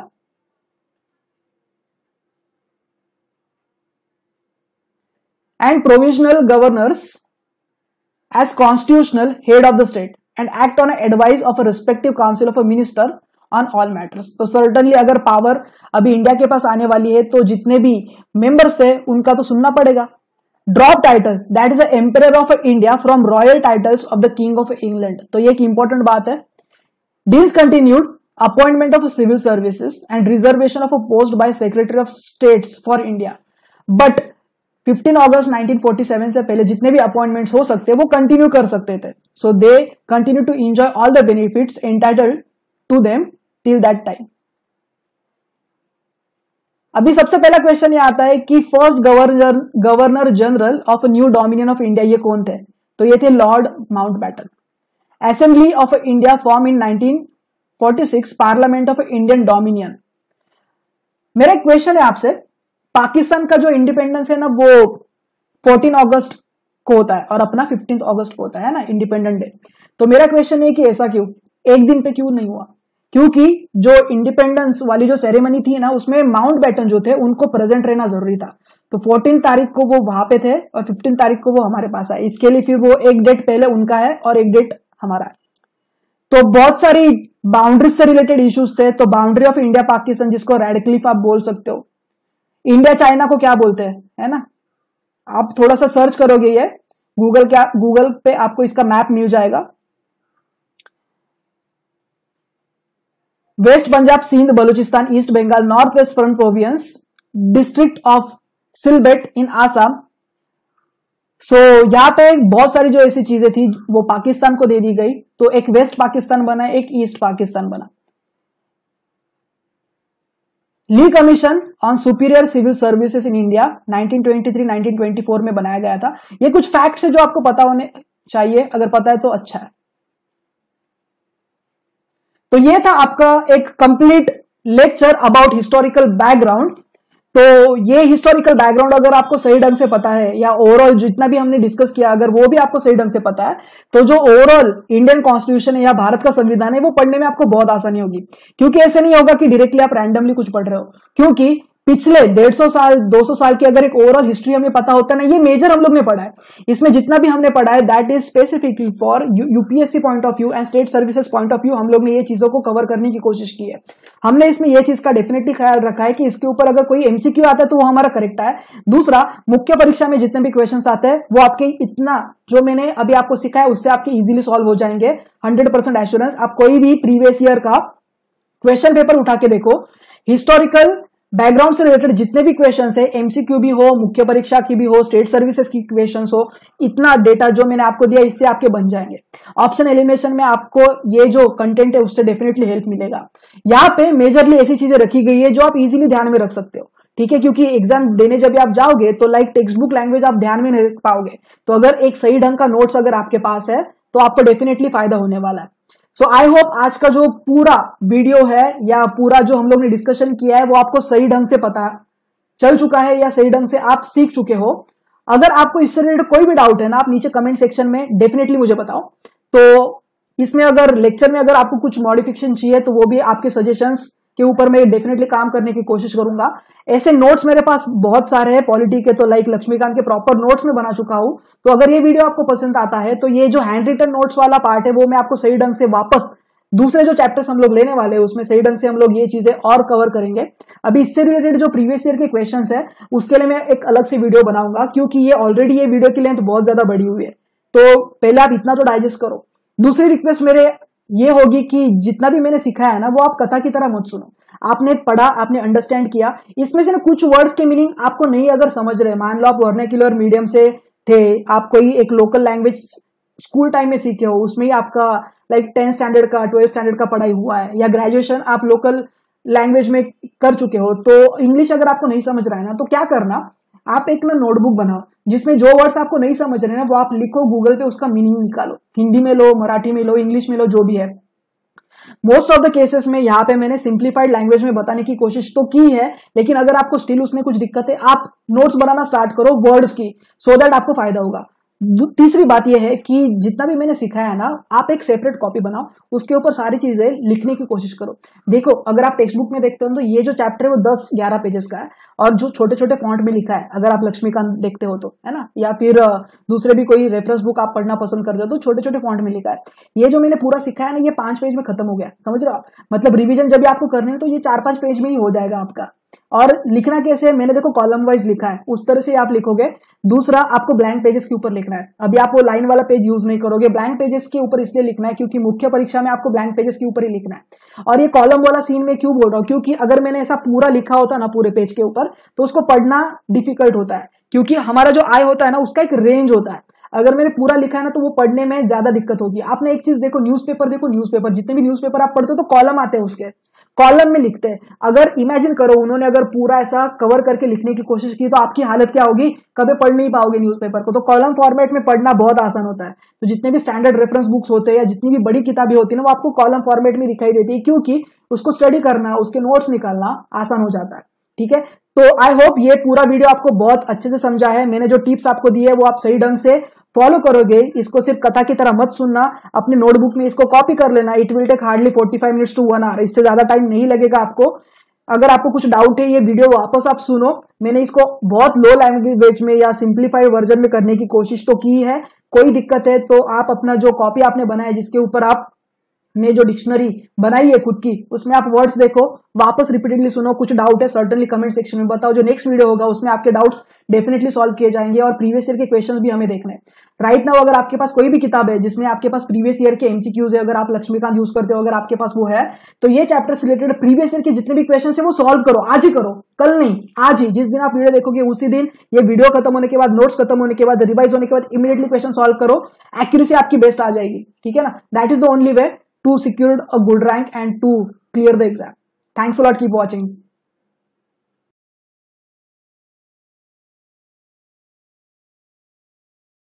and provisional governors as constitutional head of the state and act on advice of a respective council of a minister on all matters। तो certainly अगर power अभी India के पास आने वाली है तो जितने भी मेंबर्स थे उनका तो सुनना पड़ेगा। Drop title that is the emperor of India from royal titles of the king of England, तो ये एक इंपॉर्टेंट बात है। Discontinued appointment of civil services and reservation of a post by secretary of states for India, but 15 अगस्त 1947 से पहले जितने भी अपॉइंटमेंट्स हो सकते वो कंटिन्यू कर सकते थे। So they continue to enjoy all the benefits entitled to them till that time. अभी सबसे पहला क्वेश्चन ये आता है कि first governor general of new dominion of India ये कौन थे, तो ये थे lord Mountbatten. Assembly of India form in 1946, parliament of Indian dominion. मेरा एक क्वेश्चन है आपसे, पाकिस्तान का जो इंडिपेंडेंस है ना वो 14 अगस्त को होता है और अपना 15 अगस्त को होता है ना इंडिपेंडेंट डे। तो मेरा क्वेश्चन है कि ऐसा क्यों, एक दिन पे क्यों नहीं हुआ? क्योंकि जो इंडिपेंडेंस वाली जो सेरेमनी थी ना उसमें माउंटबेटन जो थे उनको प्रेजेंट रहना जरूरी था। तो 14 तारीख को वो वहां पे थे और 15 तारीख को वो हमारे पास आए, इसके लिए फिर वो एक डेट पहले उनका है और एक डेट हमारा है। तो बहुत सारी बाउंड्रीज से रिलेटेड इश्यूज थे। तो बाउंड्री ऑफ इंडिया पाकिस्तान जिसको रेडक्लिफ आप बोल सकते हो, इंडिया चाइना को क्या बोलते हैं, है ना। आप थोड़ा सा सर्च करोगे ये गूगल पे आपको इसका मैप मिल जाएगा। West Punjab, Sindh, Balochistan, east Bengal, north west front province, district of Sylhet in Assam, so यहाँ पे बहुत सारी जो ऐसी चीजें थी वो पाकिस्तान को दे दी गई, तो एक वेस्ट पाकिस्तान बना, एक ईस्ट पाकिस्तान बना। Lee commission on superior civil services in India 1923-1924 में बनाया गया था। ये कुछ फैक्ट्स है जो आपको पता होने चाहिए, अगर पता है तो अच्छा है। तो ये था आपका एक complete lecture about historical background. तो ये हिस्टोरिकल बैकग्राउंड अगर आपको सही ढंग से पता है, या ओवरऑल जितना भी हमने डिस्कस किया अगर वो भी आपको सही ढंग से पता है, तो जो ओवरऑल इंडियन कॉन्स्टिट्यूशन है या भारत का संविधान है वो पढ़ने में आपको बहुत आसानी होगी। क्योंकि ऐसे नहीं होगा कि डायरेक्टली आप रैंडमली कुछ पढ़ रहे हो, क्योंकि पिछले 150 साल 200 साल की अगर एक ओवरऑल हिस्ट्री हमें पता होता है ना, ये मेजर हम लोग ने पढ़ा है। इसमें जितना भी हमने पढ़ा है that is specifically for UPSC point of view and state services point of view. हम लोग ने ये चीजों को कवर करने की कोशिश की है। हमने इसमें ये चीज का डेफिनेटली ख्याल रखा है कि इसके ऊपर अगर कोई एमसीक्यू आता है तो वो हमारा करेक्ट है। दूसरा, मुख्य परीक्षा में जितने भी क्वेश्चन आते हैं वो आपके इतना जो मैंने अभी आपको सिखाया उससे आपके इजीली सॉल्व हो जाएंगे, 100% एश्योरेंस। आप कोई भी प्रीवियस ईयर का क्वेश्चन पेपर उठा के देखो, हिस्टोरिकल बैकग्राउंड से रिलेटेड जितने भी क्वेश्चंस है, एमसीक्यू भी हो, मुख्य परीक्षा की भी हो, स्टेट सर्विसेज की क्वेश्चंस हो, इतना डेटा जो मैंने आपको दिया इससे आपके बन जाएंगे। ऑप्शन एलिमिनेशन में आपको ये जो कंटेंट है उससे डेफिनेटली हेल्प मिलेगा। यहाँ पे मेजरली ऐसी चीजें रखी गई है जो आप इजीली ध्यान में रख सकते हो, ठीक है, क्योंकि एग्जाम देने जब आप जाओगे तो लाइक टेक्स्ट बुक लैंग्वेज आप ध्यान में नहीं रख पाओगे। तो अगर एक सही ढंग का नोट्स अगर आपके पास है तो आपको डेफिनेटली फायदा होने वाला है। सो आई होप आज का जो पूरा वीडियो है या पूरा जो हम लोग ने डिस्कशन किया है वो आपको सही ढंग से पता चल चुका है या सही ढंग से आप सीख चुके हो। अगर आपको इससे रिलेटेड कोई भी डाउट है ना, आप नीचे कमेंट सेक्शन में डेफिनेटली मुझे बताओ। तो इसमें अगर लेक्चर में अगर आपको कुछ मॉडिफिकेशन चाहिए तो वो भी आपके सजेशंस के ऊपर मैं डेफिनेटली काम करने की कोशिश करूंगा। ऐसे नोट्स मेरे पास बहुत सारे हैं पॉलिटी के, तो लाइक लक्ष्मीकांत के प्रॉपर नोट्स में बना चुका हूं। तो अगर ये वीडियो आपको पसंद आता है तो ये जो हैंड रिटन नोट्स वाला पार्ट है वो मैं आपको सही ढंग से वापस दूसरे जो चैप्टर्स हम लोग लेने वाले हैं उसमें सही ढंग से हम लोग ये चीजें और कवर करेंगे। अभी इससे रिलेटेड जो प्रीवियस ईयर के क्वेश्चंस है उसके लिए मैं एक अलग से वीडियो बनाऊंगा, क्योंकि ये ऑलरेडी ये वीडियो की लेंथ बहुत ज्यादा बढ़ी हुई है। तो पहले आप इतना तो डाइजेस्ट करो। दूसरी रिक्वेस्ट मेरे ये होगी कि जितना भी मैंने सिखाया है ना वो आप कथा की तरह मत सुनो। आपने पढ़ा, आपने अंडरस्टैंड किया, इसमें से ना कुछ वर्ड्स के मीनिंग आपको नहीं अगर समझ रहे, मान लो आप वर्नाक्युलर मीडियम से थे, आप कोई एक लोकल लैंग्वेज स्कूल टाइम में सीखे हो, उसमें ही आपका लाइक 10th स्टैंडर्ड का 12th स्टैंडर्ड का पढ़ाई हुआ है, या ग्रेजुएशन आप लोकल लैंग्वेज में कर चुके हो, तो इंग्लिश अगर आपको नहीं समझ रहा है ना तो क्या करना, आप एक ना नोटबुक बनाओ जिसमें जो वर्ड्स आपको नहीं समझ रहे ना वो आप लिखो, गूगल पे उसका मीनिंग निकालो, हिंदी में लो, मराठी में लो, इंग्लिश में लो, जो भी है। मोस्ट ऑफ द केसेस में यहाँ पे मैंने सिंप्लीफाइड लैंग्वेज में बताने की कोशिश तो की है, लेकिन अगर आपको स्टिल उसमें कुछ दिक्कत है आप नोट्स बनाना स्टार्ट करो वर्ड्स की, सो दैट आपको फायदा होगा। तीसरी बात यह है कि जितना भी मैंने सिखाया है ना आप एक सेपरेट कॉपी बनाओ, उसके ऊपर सारी चीजें लिखने की कोशिश करो। देखो अगर आप टेक्स्ट बुक में देखते हो तो ये जो चैप्टर है वो 10-11 पेजेस का है, और जो छोटे छोटे फॉन्ट में लिखा है अगर आप लक्ष्मीकांत देखते हो तो, है ना, या फिर दूसरे भी कोई रेफरेंस बुक आप पढ़ना पसंद करते हो तो छोटे छोटे फॉन्ट में लिखा है। ये जो मैंने पूरा सिखाया ना ये 5 पेज में खत्म हो गया, समझ रहे हो आप, मतलब रिविजन जब भी आपको करनी है तो ये 4-5 पेज में ही हो जाएगा आपका। और लिखना कैसे है, मैंने देखो कॉलम वाइज लिखा है, उस तरह से आप लिखोगे। दूसरा, आपको ब्लैंक पेजेस के ऊपर लिखना है। अभी आप वो लाइन वाला पेज यूज नहीं करोगे, ब्लैंक पेजेस के ऊपर इसलिए लिखना है क्योंकि मुख्य परीक्षा में आपको ब्लैंक पेजेस के ऊपर ही लिखना है। और ये कॉलम वाला सीन में क्यों बोल रहा हूं, क्योंकि अगर मैंने ऐसा पूरा लिखा होता ना पूरे पेज के ऊपर तो उसको पढ़ना डिफिकल्ट होता है, क्योंकि हमारा जो आई होता है ना उसका एक रेंज होता है। अगर मैंने पूरा लिखा है ना तो वो पढ़ने में ज्यादा दिक्कत होगी। आपने एक चीज देखो, न्यूज़पेपर देखो, न्यूज़पेपर जितने भी न्यूज़पेपर आप पढ़ते हो तो कॉलम आते हैं, उसके कॉलम में लिखते हैं। अगर इमेजिन करो उन्होंने अगर पूरा ऐसा कवर करके लिखने की कोशिश की तो आपकी हालत क्या होगी, कभी पढ़ नहीं पाओगे न्यूज़पेपर को। तो कॉलम फॉर्मेट में पढ़ना बहुत आसान होता है। तो जितने भी स्टैंडर्ड रेफरेंस बुक्स होते हैं या जितनी भी बड़ी किताबें होती है ना वो आपको कॉलम फॉर्मेट में दिखाई देती है, क्योंकि उसको स्टडी करना, उसके नोट्स निकालना आसान हो जाता है। ठीक है, तो आई होप ये पूरा वीडियो आपको बहुत अच्छे से समझा है। मैंने जो टिप्स आपको दी है वो आप सही ढंग से फॉलो करोगे। इसको सिर्फ कथा की तरह मत सुनना, अपने नोटबुक में इसको कॉपी कर लेना। It will take hardly 45 minutes to 1 hour, इससे ज्यादा टाइम नहीं लगेगा आपको। अगर आपको कुछ डाउट है ये वीडियो वापस आप सुनो, मैंने इसको बहुत लो लैंग्वेज में या सिंप्लीफाइड वर्जन में करने की कोशिश तो की है। कोई दिक्कत है तो आप अपना जो कॉपी आपने बनाया जिसके ऊपर आप ने जो डिक्शनरी बनाई है खुद की, उसमें आप वर्ड्स देखो, वापस रिपीटेडली सुनो, कुछ डाउट है सर्टनली कमेंट सेक्शन में बताओ। जो नेक्स्ट वीडियो होगा उसमें आपके डाउट्स डेफिनेटली सॉल्व किए जाएंगे और प्रीवियस ईयर के क्वेश्चंस भी हमें देखने हैं। राइट नाउ अगर आपके पास कोई भी किताब है जिसमें आपके पास प्रीवियस ईयर के एमसीक्यूज है, अगर आप लक्ष्मीकांत यूज करते हो, अगर आपके पास वो है, तो ये चैप्टर से रिलेटेड प्रीवियस ईयर के जितने भी क्वेश्चन है वो सॉल्व करो, आज ही करो, कल नहीं, आज ही। जिस दिन आप वीडियो देखोगे उसी दिन, ये वीडियो खत्म होने के बाद, नोट्स खत्म होने के बाद, रिवाइज होने के बाद इमीडिएटली क्वेश्चन सॉल्व करो, एक्यूरेसी आपकी बेस्ट आ जाएगी, ठीक है ना। That is the only way to secure a good rank and to clear the exam. Thanks a lot, keep watching.